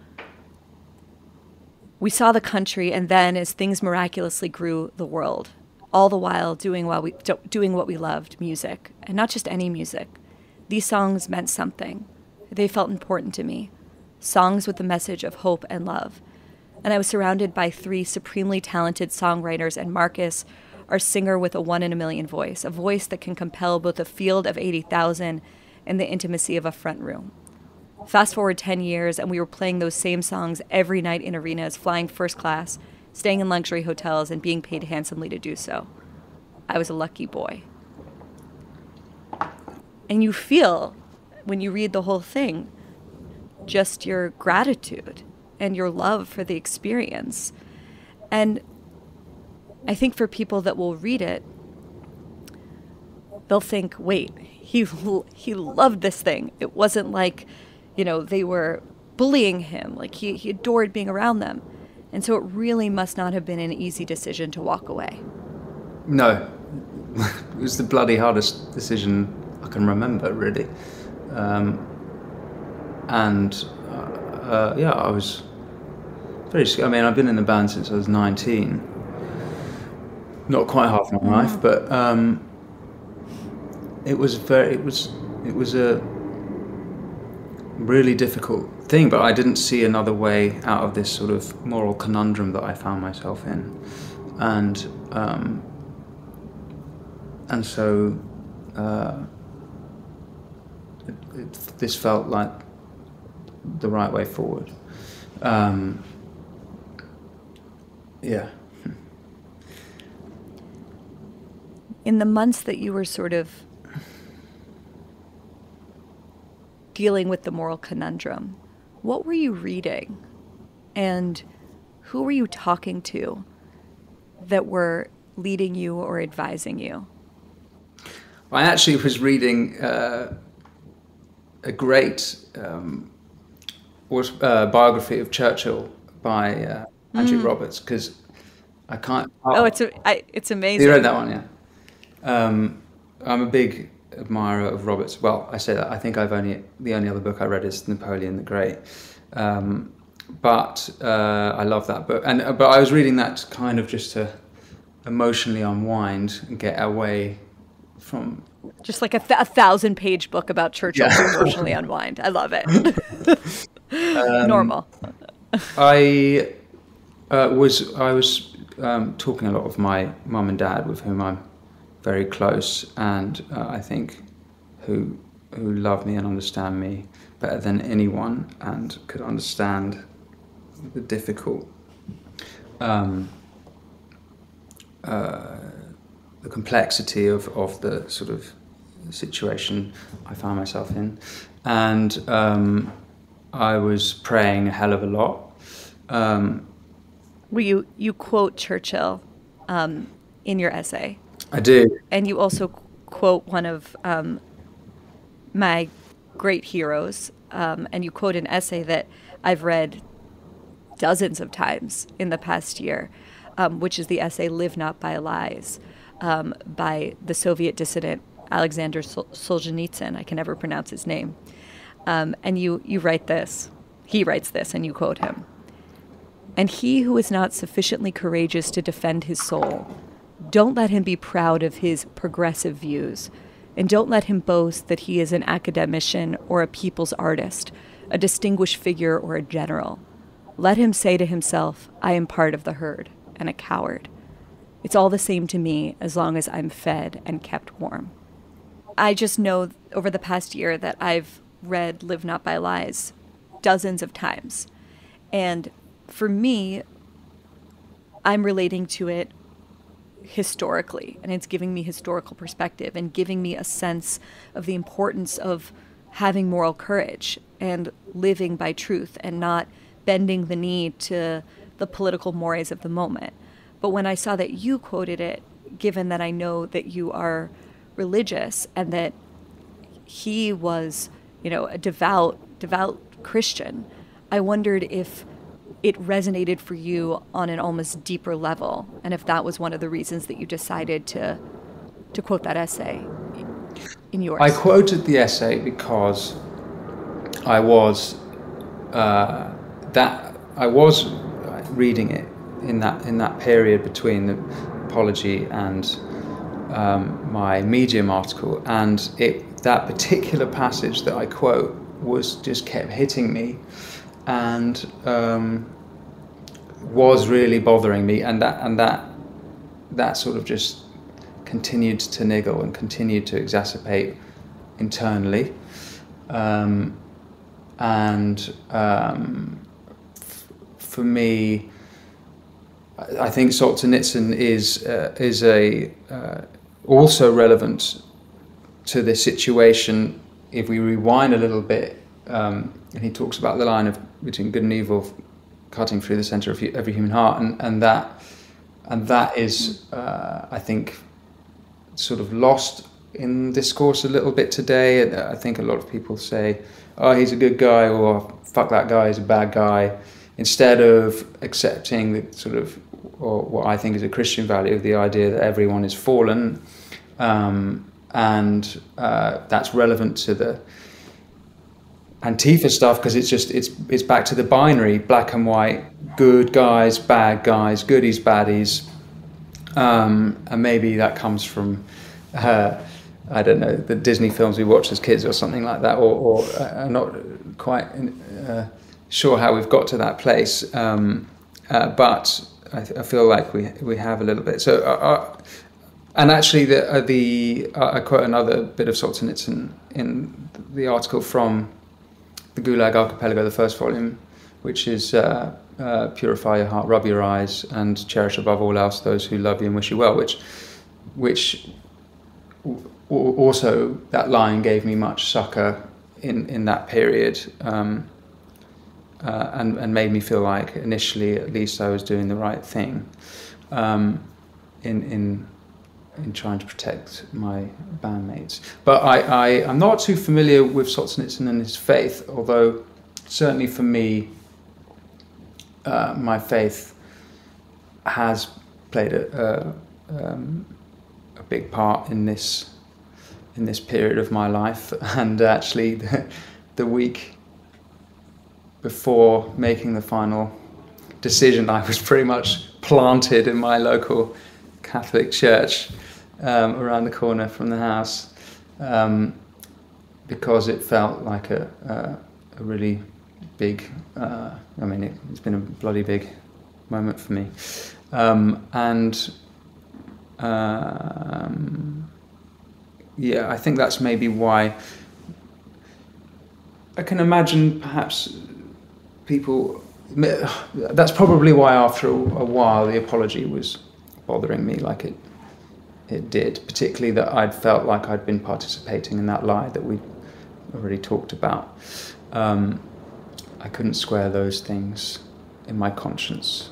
We saw the country, and then, as things miraculously grew, the world. All the while doing what we doing what we loved, music, and not just any music. These songs meant something. They felt important to me. Songs with the message of hope and love. And I was surrounded by three supremely talented songwriters, and Marcus, our singer with a one in a million voice, a voice that can compel both a field of eighty thousand and the intimacy of a front room. Fast forward ten years, and we were playing those same songs every night in arenas, flying first class, staying in luxury hotels, and being paid handsomely to do so. I was a lucky boy. And you feel, when you read the whole thing, just your gratitude and your love for the experience. And I think for people that will read it, they'll think, wait, he he loved this thing. It wasn't like, you know, they were bullying him. Like he, he adored being around them. And so it really must not have been an easy decision to walk away. No. It was the bloody hardest decision I can remember, really. Um, and, uh, uh, yeah, I was very scared. I mean, I've been in the band since I was nineteen. Not quite half my life, but um, it was very, it was, it was a really difficult thing, but I didn't see another way out of this sort of moral conundrum that I found myself in. And, um, and so, uh, it, it, this felt like the right way forward. Um, yeah. In the months that you were sort of dealing with the moral conundrum, what were you reading? And who were you talking to that were leading you or advising you? I actually was reading uh, a great um, uh, biography of Churchill by uh, Andrew mm. Roberts, because I can't... Oh, oh it's, a, I, it's amazing. You read that one, yeah? Um, I'm a big admirer of Roberts. Well, I say that. I think I've only... The only other book I read is Napoleon the Great. Um, but uh, I love that book. And But I was reading that kind of just to emotionally unwind and get away from... Just like a, th- a thousand page book about Churchill yeah. to emotionally unwind. I love it. um, Normal. I uh, was I was um, talking a lot with my mum and dad, with whom I'm very close, and uh, I think who who love me and understand me better than anyone, and could understand the difficult um, uh, the complexity of, of the sort of situation I found myself in. And um, I was praying a hell of a lot. Um, well, you, you quote Churchill um, in your essay. I do. And you also quote one of um, my great heroes. Um, and you quote an essay that I've read dozens of times in the past year, um, which is the essay Live Not by Lies, um, by the Soviet dissident Alexander Sol- Solzhenitsyn. I can never pronounce his name. Um, and you, you write this, he writes this, and you quote him. And he who is not sufficiently courageous to defend his soul, don't let him be proud of his progressive views, and don't let him boast that he is an academician or a people's artist, a distinguished figure or a general. Let him say to himself, I am part of the herd and a coward. It's all the same to me as long as I'm fed and kept warm. I just know over the past year that I've read Live Not by Lies dozens of times. And for me, I'm relating to it historically, and it's giving me historical perspective and giving me a sense of the importance of having moral courage and living by truth and not bending the knee to the political mores of the moment. But when I saw that you quoted it, given that I know that you are religious and that he was, you know, a devout, devout Christian, I wondered if it resonated for you on an almost deeper level, and if that was one of the reasons that you decided to to quote that essay in yours. I quoted the essay because I was uh, that I was reading it in that in that period between the apology and um, my Medium article, and it that particular passage that I quote was just kept hitting me, and um, was really bothering me, and that and that that sort of just continued to niggle and continued to exacerbate internally, um, and um, f- for me, I think Solzhenitsyn is uh, is a uh, also relevant to this situation. If we rewind a little bit, um, and he talks about the line of between good and evil cutting through the center of every human heart, and, and that and that is, uh, I think, sort of lost in discourse a little bit today. I think a lot of people say, "Oh, he's a good guy," or "Fuck that guy, he's a bad guy," instead of accepting the sort of, or what I think is a Christian value of the idea that everyone is fallen, um, and uh, that's relevant to the Antifa stuff because it's just it's it's back to the binary, black and white, good guys, bad guys, goodies, baddies, um, and maybe that comes from uh, I don't know, the Disney films we watched as kids or something like that, or, or uh, I'm not quite uh, sure how we've got to that place, um, uh, but I, I feel like we we have a little bit. So, uh, uh, and actually, the uh, the uh, I quote another bit of Solzhenitsyn in the article from the Gulag Archipelago, the first volume, which is uh, uh, Purify Your Heart, Rub Your Eyes, and Cherish Above All Else Those Who Love You and Wish You Well, which, which also, that line gave me much succor in, in that period, um, uh, and, and made me feel like, initially at least, I was doing the right thing um, in, in, in trying to protect my bandmates. But I, I, I'm not too familiar with Solzhenitsyn and his faith, although certainly for me, uh, my faith has played a, a, um, a big part in this in this period of my life. And actually the, the week before making the final decision, I was pretty much planted in my local Catholic church um, around the corner from the house, um, because it felt like a, a, a really big, uh, I mean, it, it's been a bloody big moment for me. Um, and um, yeah, I think that's maybe why I can imagine perhaps people, that's probably why after a, a while the apology was bothering me like it it did, particularly that I'd felt like I'd been participating in that lie that we already talked about. Um, I couldn't square those things in my conscience.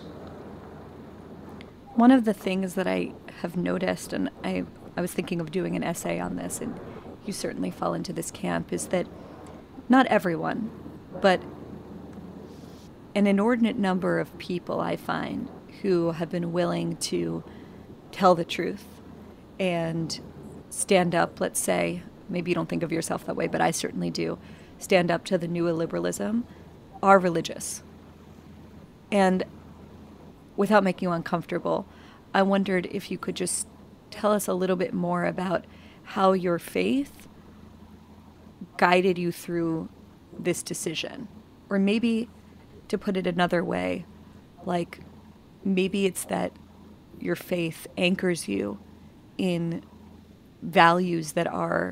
One of the things that I have noticed, and I, I was thinking of doing an essay on this, and you certainly fall into this camp, is that not everyone, but an inordinate number of people I find who have been willing to tell the truth and stand up, let's say, maybe you don't think of yourself that way, but I certainly do, stand up to the new illiberalism, are religious. And without making you uncomfortable, I wondered if you could just tell us a little bit more about how your faith guided you through this decision. Or maybe, to put it another way, like maybe it's that your faith anchors you in values that are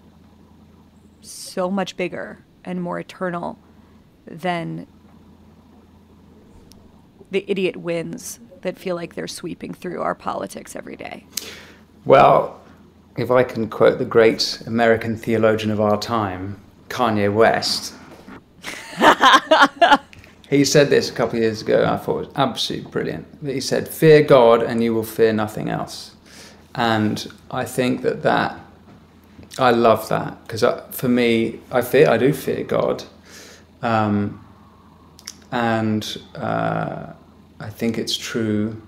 so much bigger and more eternal than the idiot wins that feel like they're sweeping through our politics every day. Well, if I can quote the great American theologian of our time, Kanye West, he said this a couple of years ago, and I thought it was absolutely brilliant. He said, "Fear God and you will fear nothing else." And I think that that, I love that, because for me, I fear, I do fear God. Um, and uh, I think it's true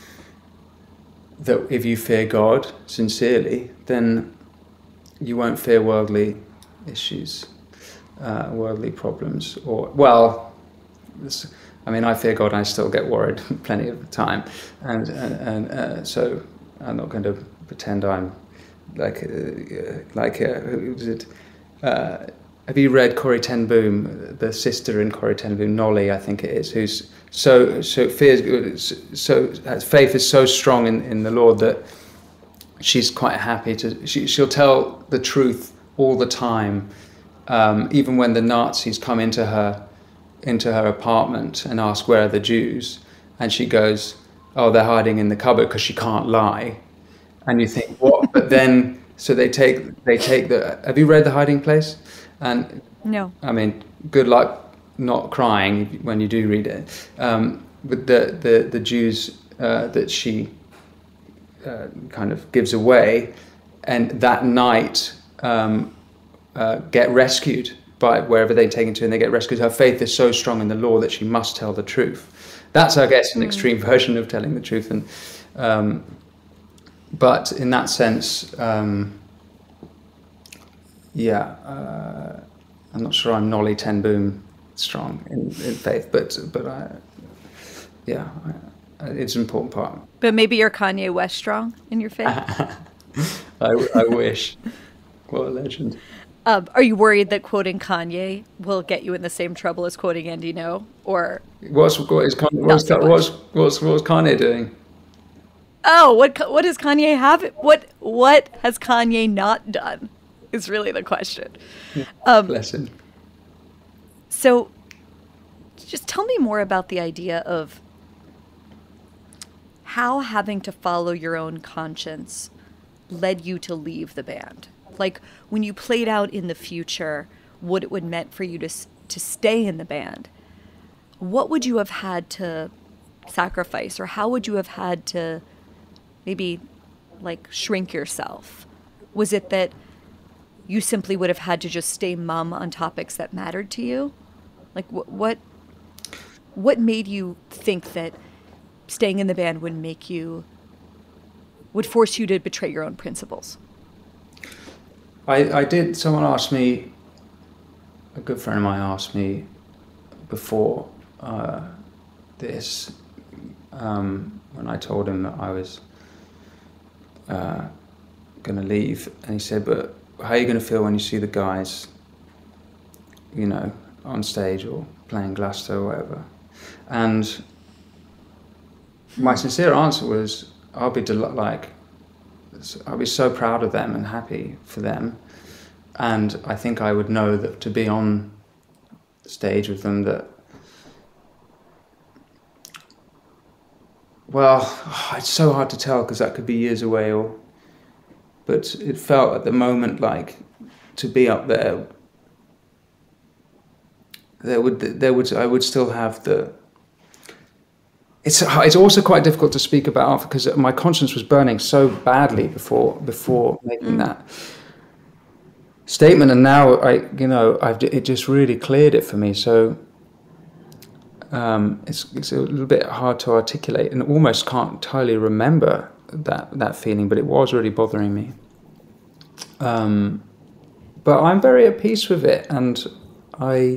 that if you fear God sincerely, then you won't fear worldly issues, uh, worldly problems, or, well, this, I mean, I fear God and I still get worried plenty of the time. And, and, and uh, so I'm not going to pretend I'm like, uh, like uh, who was it? Uh, have you read Corrie ten Boom, the sister in Corrie ten Boom, Nolly, I think it is, who's so so fears, so faith is so strong in, in the Lord that she's quite happy to, she, she'll tell the truth all the time, um, even when the Nazis come into her into her apartment and ask where are the Jews, and she goes, "Oh, they're hiding in the cupboard," because she can't lie. And you think, what? But then, so they take they take the. Have you read The Hiding Place? And no. I mean, good luck not crying when you do read it. Um, but the the the Jews uh, that she uh, kind of gives away, and that night um, uh, get rescued by wherever they take her to, and they get rescued. Her faith is so strong in the law that she must tell the truth. That's, I guess, an mm. extreme version of telling the truth. And um, but in that sense, um, yeah, uh, I'm not sure I'm Nolly ten Boom strong in, in faith, but but I, yeah, I, it's an important part. But maybe you're Kanye West strong in your faith. I, I wish. What a legend. Um, are you worried that quoting Kanye will get you in the same trouble as quoting Andy No? Or what's what is Kanye, what's, so what's, what's what's Kanye doing? Oh, what what does Kanye have? What what has Kanye not done? Is really the question. Um, Bless him. So just tell me more about the idea of how having to follow your own conscience led you to leave the band. Like when you played out in the future, what it would meant for you to to stay in the band. What would you have had to sacrifice, or how would you have had to maybe like shrink yourself? Was it that you simply would have had to just stay mum on topics that mattered to you? Like what what what made you think that staying in the band would make you would force you to betray your own principles? I, I did, someone asked me, a good friend of mine asked me before uh, this, um, when I told him that I was uh, going to leave, and he said, but how are you going to feel when you see the guys, you know, on stage or playing Glasgow or whatever? And my sincere answer was, I'll be del- like, I'll be so proud of them and happy for them. And I think I would know that to be on stage with them, that, well, it's so hard to tell because that could be years away, or, but it felt at the moment like to be up there, there would, there would, I would still have the, It's it's also quite difficult to speak about because my conscience was burning so badly before before making mm. that statement, and now I you know I've it just really cleared it for me. So um, it's it's a little bit hard to articulate, and almost can't totally remember that that feeling, but it was really bothering me. Um, but I'm very at peace with it, and I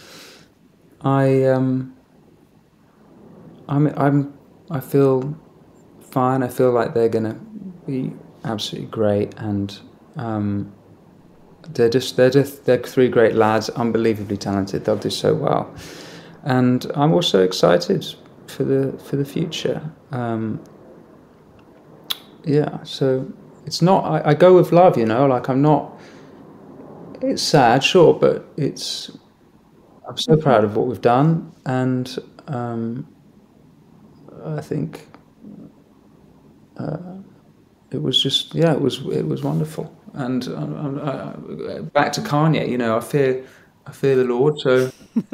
I um. I'm, I'm, I feel fine. I feel like they're gonna be absolutely great, and um, they're just, they're just, they're three great lads, unbelievably talented. They'll do so well, and I'm also excited for the for the future. Um, yeah, so it's not. I, I go with love, you know. Like I'm not. It's sad, sure, but it's. I'm so proud of what we've done, and. Um, I think uh, it was just, yeah, it was it was wonderful. And I, I, back to Kanye, you know, I fear I fear the Lord, so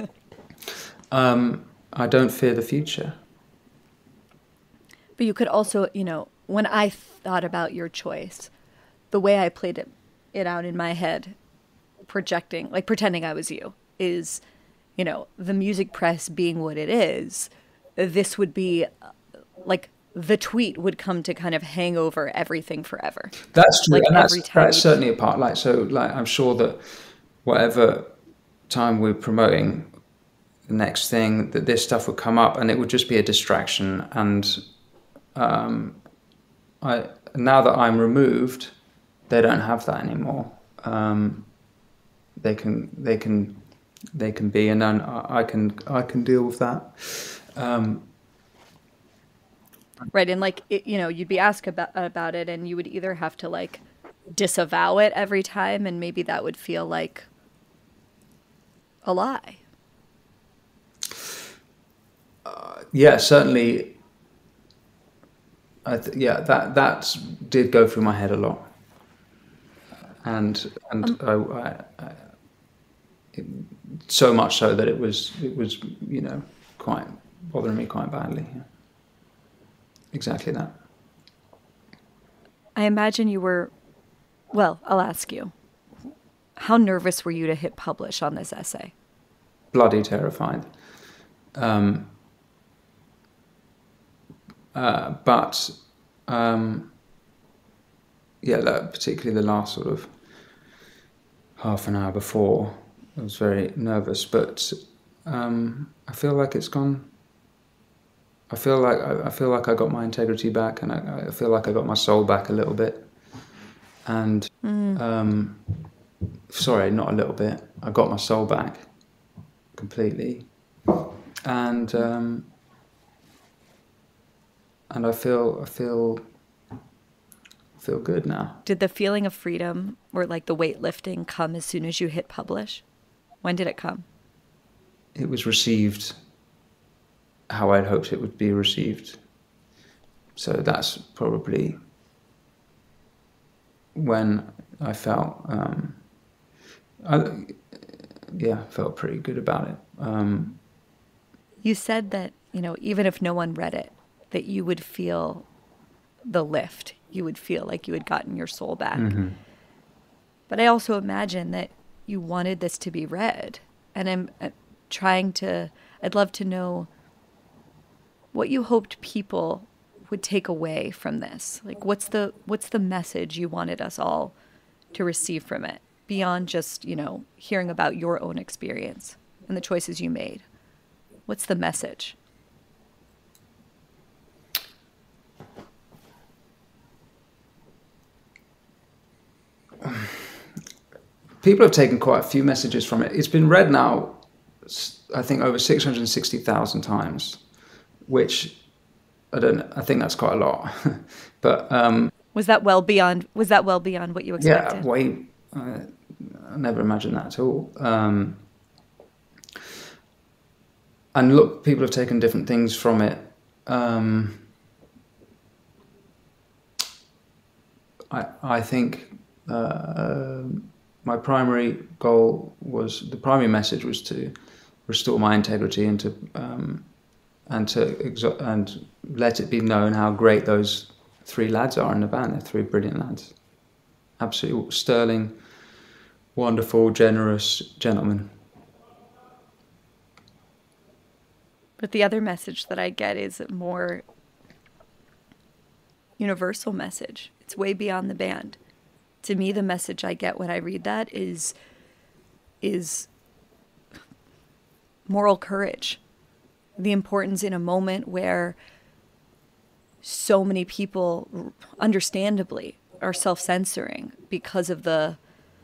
um, I don't fear the future. But you could also, you know, when I thought about your choice, the way I played it, it out in my head, projecting, like pretending I was you, is, you know, the music press being what it is. This would be like the tweet would come to kind of hang over everything forever. That's true, like and that's, that's you... certainly a part. Like so, like I'm sure that whatever time we're promoting the next thing, that this stuff would come up, and it would just be a distraction. And um, I now that I'm removed, they don't have that anymore. Um, they can they can they can be, and then I can I can deal with that. Um, right, and like it, you know, you'd be asked about about it, and you would either have to like disavow it every time, and maybe that would feel like a lie. Uh, yeah, certainly. I th- yeah, that that did go through my head a lot, and and um, I, I, I, it, so much so that it was it was you know quite. bothering me quite badly. Yeah. Exactly that. I imagine you were, well, I'll ask you, how nervous were you to hit publish on this essay? Bloody terrified. Um, uh, but, um, yeah, that, particularly the last sort of half an hour before, I was very nervous, but um, I feel like it's gone. I feel like I feel like I got my integrity back, and I, I feel like I got my soul back a little bit. And mm. um, sorry, not a little bit. I got my soul back completely, and um, and I feel I feel feel good now. Did the feeling of freedom or like the weight lifting come as soon as you hit publish? When did it come? it was received how I'd hoped it would be received. So that's probably when I felt, um, I, yeah, felt pretty good about it. Um, you said that, you know, even if no one read it, that you would feel the lift. You would feel like you had gotten your soul back. Mm-hmm. But I also imagine that you wanted this to be read. And I'm uh, trying to, I'd love to know what you hoped people would take away from this. Like, what's the what's the message you wanted us all to receive from it, beyond just, you know, hearing about your own experience and the choices you made? What's the message? People have taken quite a few messages from it. It's been read now, I think, over six hundred sixty thousand times, which I don't. I think that's quite a lot. But um, was that well beyond? Was that well beyond what you expected? Yeah, way. Uh, I never imagined that at all. Um, and look, people have taken different things from it. Um, I I think. Uh, My primary goal was, the primary message was to restore my integrity and to um, and to exo- and let it be known how great those three lads are in the band. They're three brilliant lads, absolutely sterling, wonderful, generous gentlemen. But the other message that I get is a more universal message. It's way beyond the band. To me, the message I get when I read that is is moral courage. The importance in a moment where so many people, understandably, are self-censoring because of the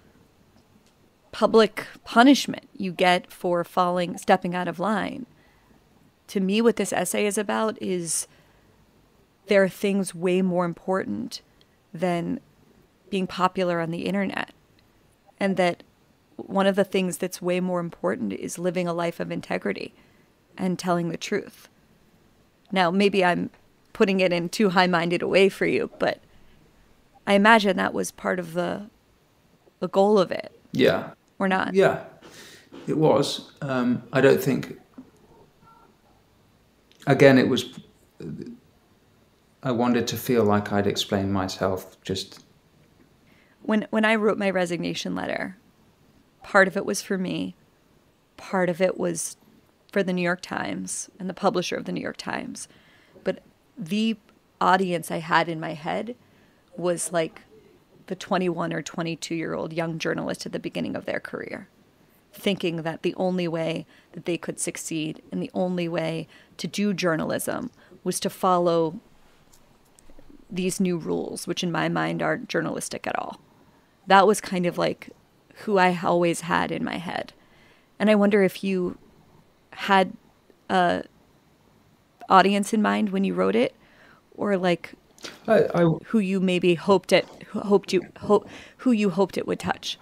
public punishment you get for falling, stepping out of line. To me, what this essay is about is there are things way more important than being popular on the internet, and that one of the things that's way more important is living a life of integrity and telling the truth. Now, maybe I'm putting it in too high-minded a way for you, but I imagine that was part of the the goal of it. Yeah. Or not? Yeah, it was. Um, I don't think. Again, it was. I wanted to feel like I'd explained myself just. When when I wrote my resignation letter, part of it was for me, part of it was for the New York Times and the publisher of the New York Times. But the audience I had in my head was like the twenty-one or twenty-two-year-old young journalist at the beginning of their career, thinking that the only way that they could succeed and the only way to do journalism was to follow these new rules, which in my mind aren't journalistic at all. That was kind of like who I always had in my head. And I wonder if you had a audience in mind when you wrote it, or like I, I, who you maybe hoped it, hoped you, hope, who you hoped it would touch.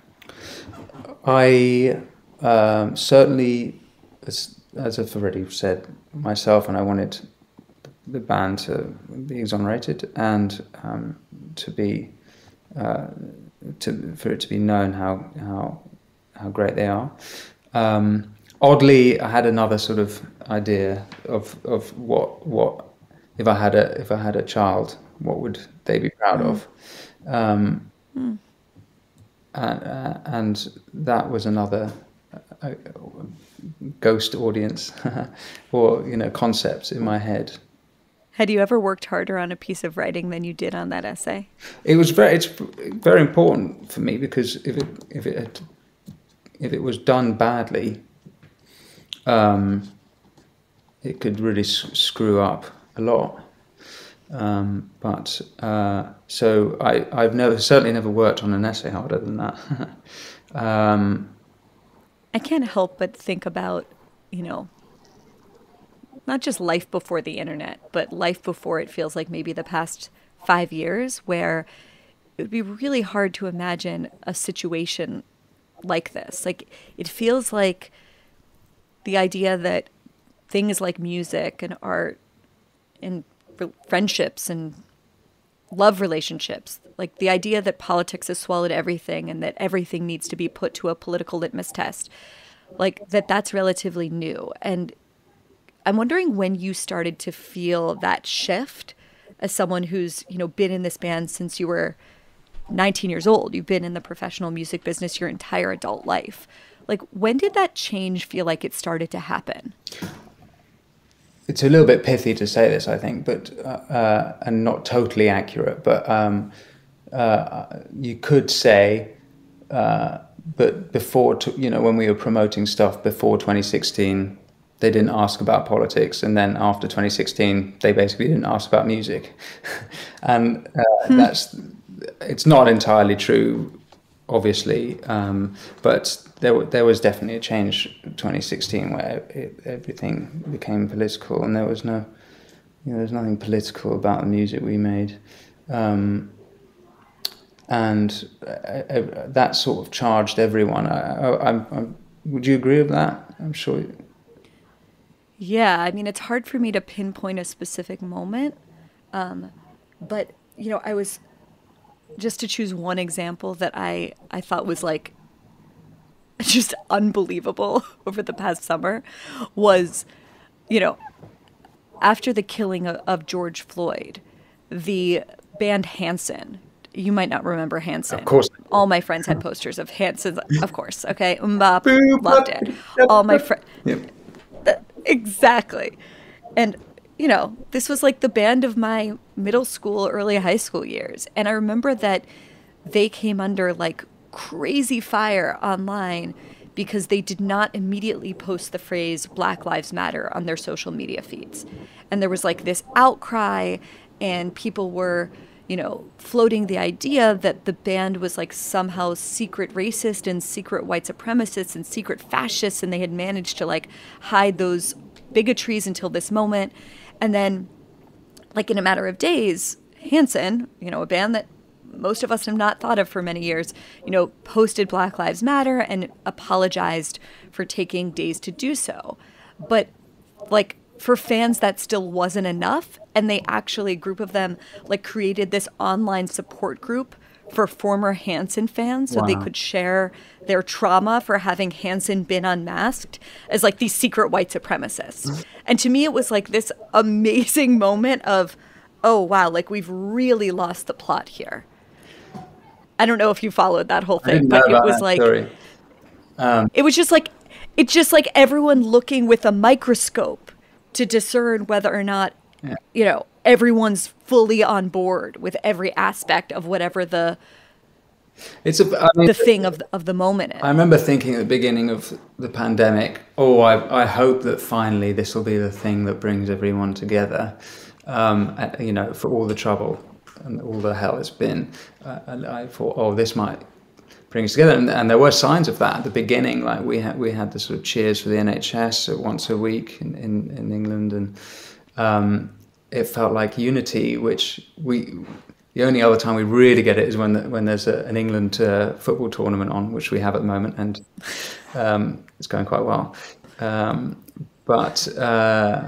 I um, certainly, as, as I've already said myself, and I wanted the band to be exonerated and um, to be. Uh, to for it to be known how how how great they are. Um, oddly, I had another sort of idea of of what what if I had a if I had a child, what would they be proud mm. of? Um, mm. and, uh, and that was another uh, ghost audience or you know concepts in my head. Had you ever worked harder on a piece of writing than you did on that essay? It was very, it's very important for me because if it if it had, if it was done badly, um, it could really s- screw up a lot. Um, but uh, so I I've never certainly never worked on an essay harder than that. um, I can't help but think about you know. not just life before the internet, but life before it feels like maybe the past five years, where it would be really hard to imagine a situation like this. Like, it feels like the idea that things like music and art and friendships and love relationships, like the idea that politics has swallowed everything and that everything needs to be put to a political litmus test, like that that's relatively new. And I'm wondering when you started to feel that shift as someone who's, you know, been in this band since you were nineteen years old. You've been in the professional music business your entire adult life. Like, when did that change feel like it started to happen? It's a little bit pithy to say this, I think, but uh, uh, and not totally accurate. But um, uh, you could say, uh, but before, to, you know, when we were promoting stuff before twenty sixteen, they didn't ask about politics, and then after twenty sixteen, they basically didn't ask about music, and uh, hmm. that's it's not entirely true, obviously, um, but there there was definitely a change in twenty sixteen where it, everything became political, and there was no, you know, there's nothing political about the music we made, um, and uh, uh, that sort of charged everyone. I, I, I'm, I'm, would you agree with that? I'm sure. You... Yeah, I mean, it's hard for me to pinpoint a specific moment, um, but you know, I was just to choose one example that I I thought was like just unbelievable over the past summer was, you know, after the killing of, of George Floyd, the band Hanson, you might not remember Hanson. Of course. All my friends had posters of Hanson, of course, okay? Mbop, loved it. All my friends. Yep. Exactly. And, you know, this was like the band of my middle school, early high school years. And I remember that they came under like crazy fire online because they did not immediately post the phrase Black Lives Matter on their social media feeds. And there was like this outcry, and people were, you know, floating the idea that the band was like somehow secret racist and secret white supremacists and secret fascists, and they had managed to like hide those bigotries until this moment. And then, like in a matter of days, Hanson, you know, a band that most of us have not thought of for many years, you know, posted Black Lives Matter and apologized for taking days to do so. But like for fans, that still wasn't enough. And they actually, a group of them, like created this online support group for former Hanson fans so wow. they could share their trauma for having Hanson been unmasked as like these secret white supremacists. And to me, it was like this amazing moment of, oh, wow, like we've really lost the plot here. I don't know if you followed that whole thing, but it was like, um, it was just like, it's just like everyone looking with a microscope to discern whether or not, yeah. you know, everyone's fully on board with every aspect of whatever the it's a, I mean, the thing of the, of the moment is. I remember thinking at the beginning of the pandemic, oh, I, I hope that finally this will be the thing that brings everyone together, um, you know, for all the trouble and all the hell it's been. Uh, and I thought, oh, this might bring us together. And, and there were signs of that at the beginning. Like we had, we had the sort of cheers for the N H S once a week in, in, in England. And um, it felt like unity, which we, the only other time we really get it is when, the, when there's a, an England uh, football tournament on, which we have at the moment. And um, it's going quite well. Um, but uh,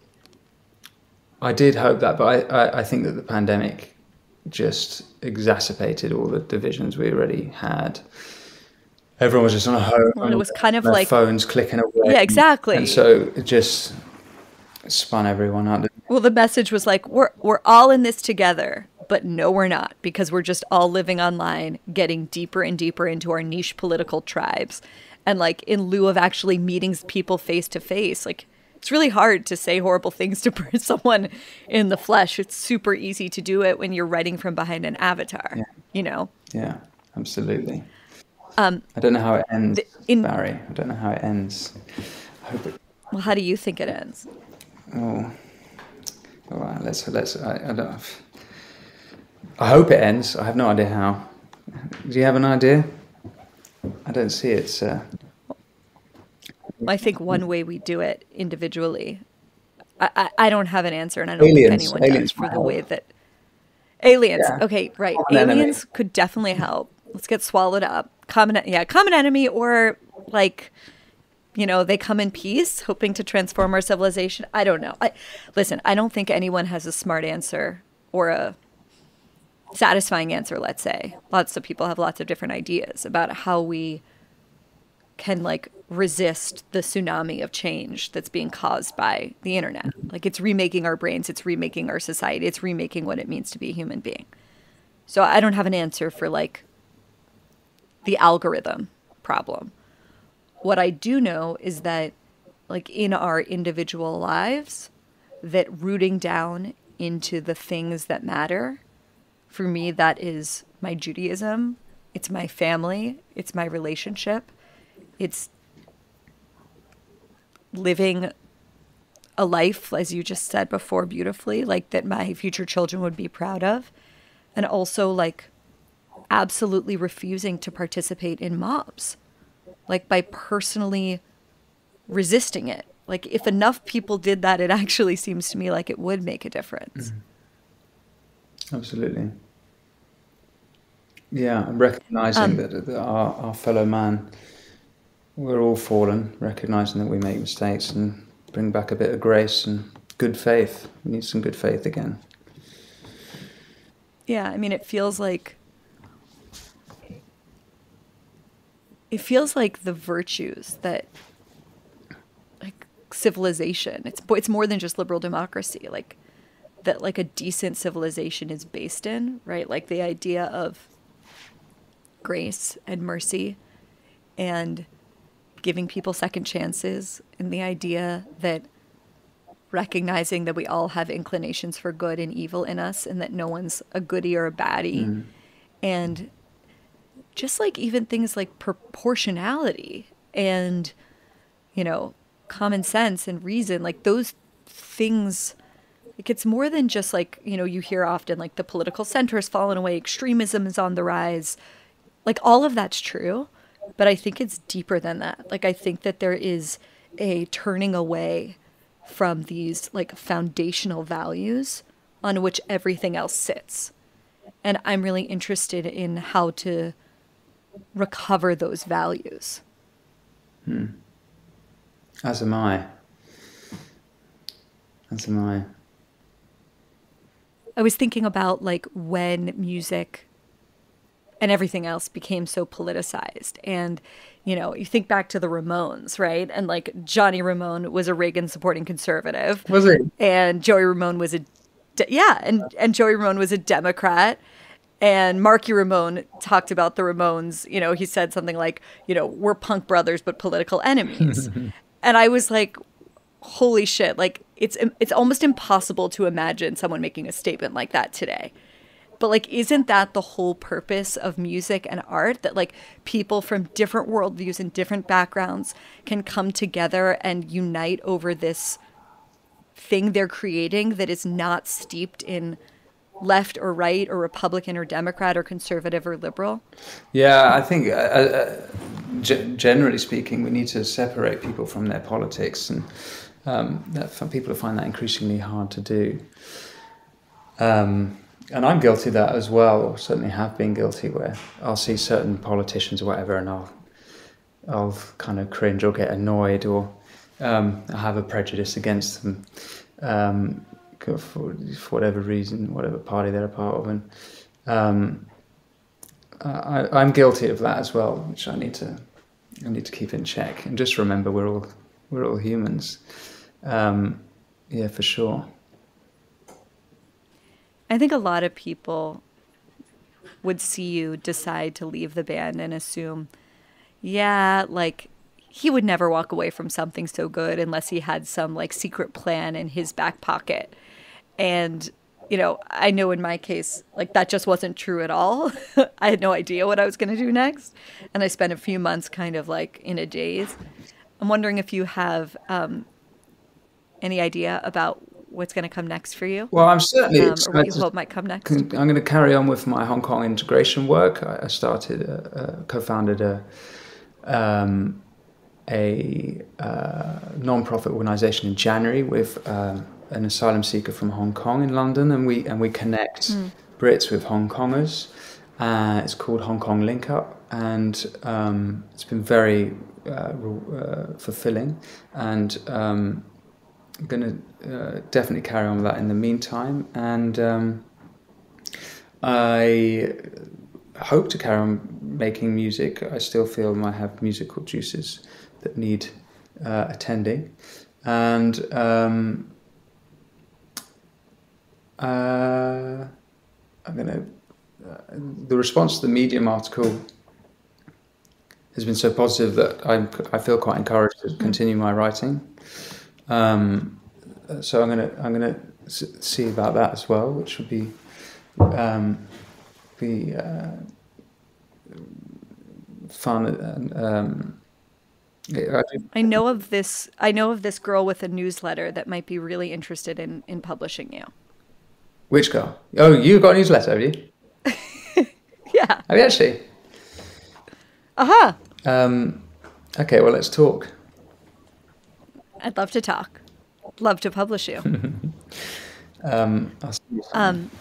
I did hope that, but I, I, I think that the pandemic just exacerbated all the divisions we already had. Everyone was just on a home. Well, it was kind of their like phones clicking away. Yeah, exactly. And so it just spun everyone out. Well, the message was like, we're we're all in this together, but no, we're not, because we're just all living online, getting deeper and deeper into our niche political tribes, and like in lieu of actually meeting people face to face, like. It's really hard to say horrible things to someone in the flesh. It's super easy to do it when you're writing from behind an avatar, yeah. you know? Yeah, absolutely. Um, I don't know how it ends, the, in, Bari. I don't know how it ends. I hope it... Well, how do you think it ends? Oh, all right, let's, let's, I, I don't I hope it ends. I have no idea how. Do you have an idea? I don't see it, sir. I think one way we do it individually, I, I, I don't have an answer, and I don't aliens, think anyone aliens does for the way that aliens. Yeah. Okay, right. Common aliens enemy. Could definitely help. Let's get swallowed up. Common, yeah, common enemy, or like you know, they come in peace, hoping to transform our civilization. I don't know. I, listen, I don't think anyone has a smart answer or a satisfying answer, let's say. Lots of people have lots of different ideas about how we can like resist the tsunami of change that's being caused by the internet. Like it's remaking our brains, it's remaking our society, it's remaking what it means to be a human being. So I don't have an answer for like the algorithm problem. What I do know is that like in our individual lives, that rooting down into the things that matter, for me, that is my Judaism, it's my family, it's my relationship, it's living a life, as you just said before beautifully, like that my future children would be proud of. And also like absolutely refusing to participate in mobs, like by personally resisting it. Like if enough people did that, it actually seems to me like it would make a difference. Mm-hmm. Absolutely. Yeah, and recognizing um, that, that our, our fellow man, we're all fallen, recognizing that we make mistakes and bring back a bit of grace and good faith. We need some good faith again. Yeah, I mean, it feels like, it feels like the virtues that, like civilization, it's it's more than just liberal democracy, like that like a decent civilization is based in, right? Like the idea of grace and mercy and giving people second chances, and the idea that recognizing that we all have inclinations for good and evil in us and that no one's a goodie or a baddie. Mm. And just like even things like proportionality and, you know, common sense and reason, like those things, like it's more than just like, you know, you hear often like the political center has fallen away, extremism is on the rise. Like all of that's true, but I think it's deeper than that. Like I think that there is a turning away from these like foundational values on which everything else sits. And I'm really interested in how to recover those values. Hmm. As am I. As am I. I was thinking about like when music and everything else became so politicized. And, you know, you think back to the Ramones, right? And like Johnny Ramone was a Reagan supporting conservative. Was he? And Joey Ramone was a, de- yeah, and, and Joey Ramone was a Democrat. And Marky Ramone talked about the Ramones, you know, he said something like, you know, we're punk brothers, but political enemies. And I was like, holy shit, like it's, it's almost impossible to imagine someone making a statement like that today. But like, isn't that the whole purpose of music and art? That like people from different worldviews and different backgrounds can come together and unite over this thing they're creating that is not steeped in left or right or Republican or Democrat or conservative or liberal? Yeah, I think uh, uh, g- generally speaking, we need to separate people from their politics, and um, that people find that increasingly hard to do. Um, And I'm guilty of that as well, or certainly have been guilty, where I'll see certain politicians or whatever and I'll I'll kind of cringe or get annoyed, or um, I have a prejudice against them um, for, for whatever reason, whatever party they're a part of. And um, I, I'm guilty of that as well, which I need to I need to keep in check. And just remember, we're all we're all humans. Um, yeah, for sure. I think a lot of people would see you decide to leave the band and assume, yeah, like he would never walk away from something so good unless he had some like secret plan in his back pocket. And, you know, I know in my case, like that just wasn't true at all. I had no idea what I was going to do next. And I spent a few months kind of like in a daze. I'm wondering if you have um, any idea about what's going to come next for you? Well, I'm certainly um, or what you hope might come next. I'm going to carry on with my Hong Kong integration work. I started, uh, uh, co-founded a um, a uh, non-profit organisation in January with um, an asylum seeker from Hong Kong in London, and we and we connect mm. Brits with Hong Kongers, Uh, it's called Hong Kong Link Up, and um, it's been very uh, uh, fulfilling, and um, I'm going to uh, definitely carry on with that in the meantime, and um, I hope to carry on making music. I still feel I have musical juices that need uh, attending, and um, uh, I'm going to Uh, the response to the Medium article has been so positive that I'm, I feel quite encouraged to continue my writing. Um, so I'm gonna I'm gonna see about that as well, which would be um, be uh, fun. And um, I, I know of this. I know of this girl with a newsletter that might be really interested in in publishing you. Which girl? Oh, you got a newsletter, have you? Yeah. Have you actually? Aha. Uh-huh. Um, okay, well, let's talk. I'd love to talk. Love to publish you. um, I'll see you soon. um,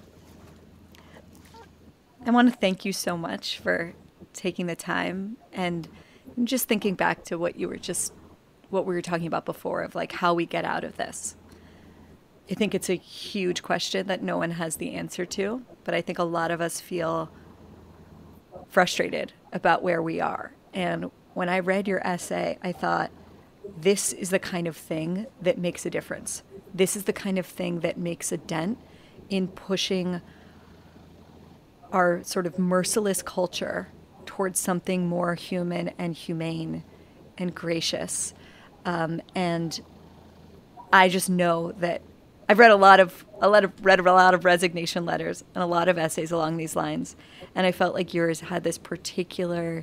I want to thank you so much for taking the time and just thinking back to what you were just, what we were talking about before of like how we get out of this. I think it's a huge question that no one has the answer to, but I think a lot of us feel frustrated about where we are. And when I read your essay, I thought, this is the kind of thing that makes a difference. This is the kind of thing that makes a dent in pushing our sort of merciless culture towards something more human and humane and gracious. Um, and I just know that I've read a lot of a lot of read a lot of resignation letters and a lot of essays along these lines, and I felt like yours had this particular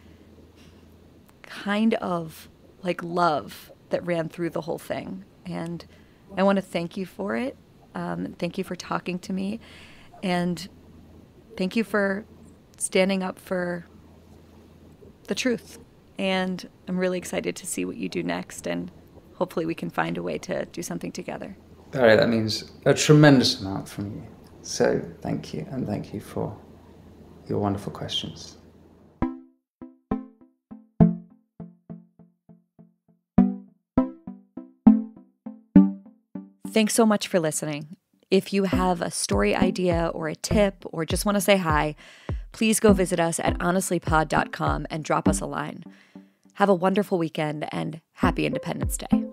kind of like love that ran through the whole thing, and I want to thank you for it. Um, thank you for talking to me, and thank you for standing up for the truth. And I'm really excited to see what you do next, and hopefully we can find a way to do something together. Bari, that means a tremendous amount from you. So thank you, and thank you for your wonderful questions. Thanks so much for listening. If you have a story idea or a tip or just want to say hi, please go visit us at honestly pod dot com and drop us a line. Have a wonderful weekend and happy Independence Day.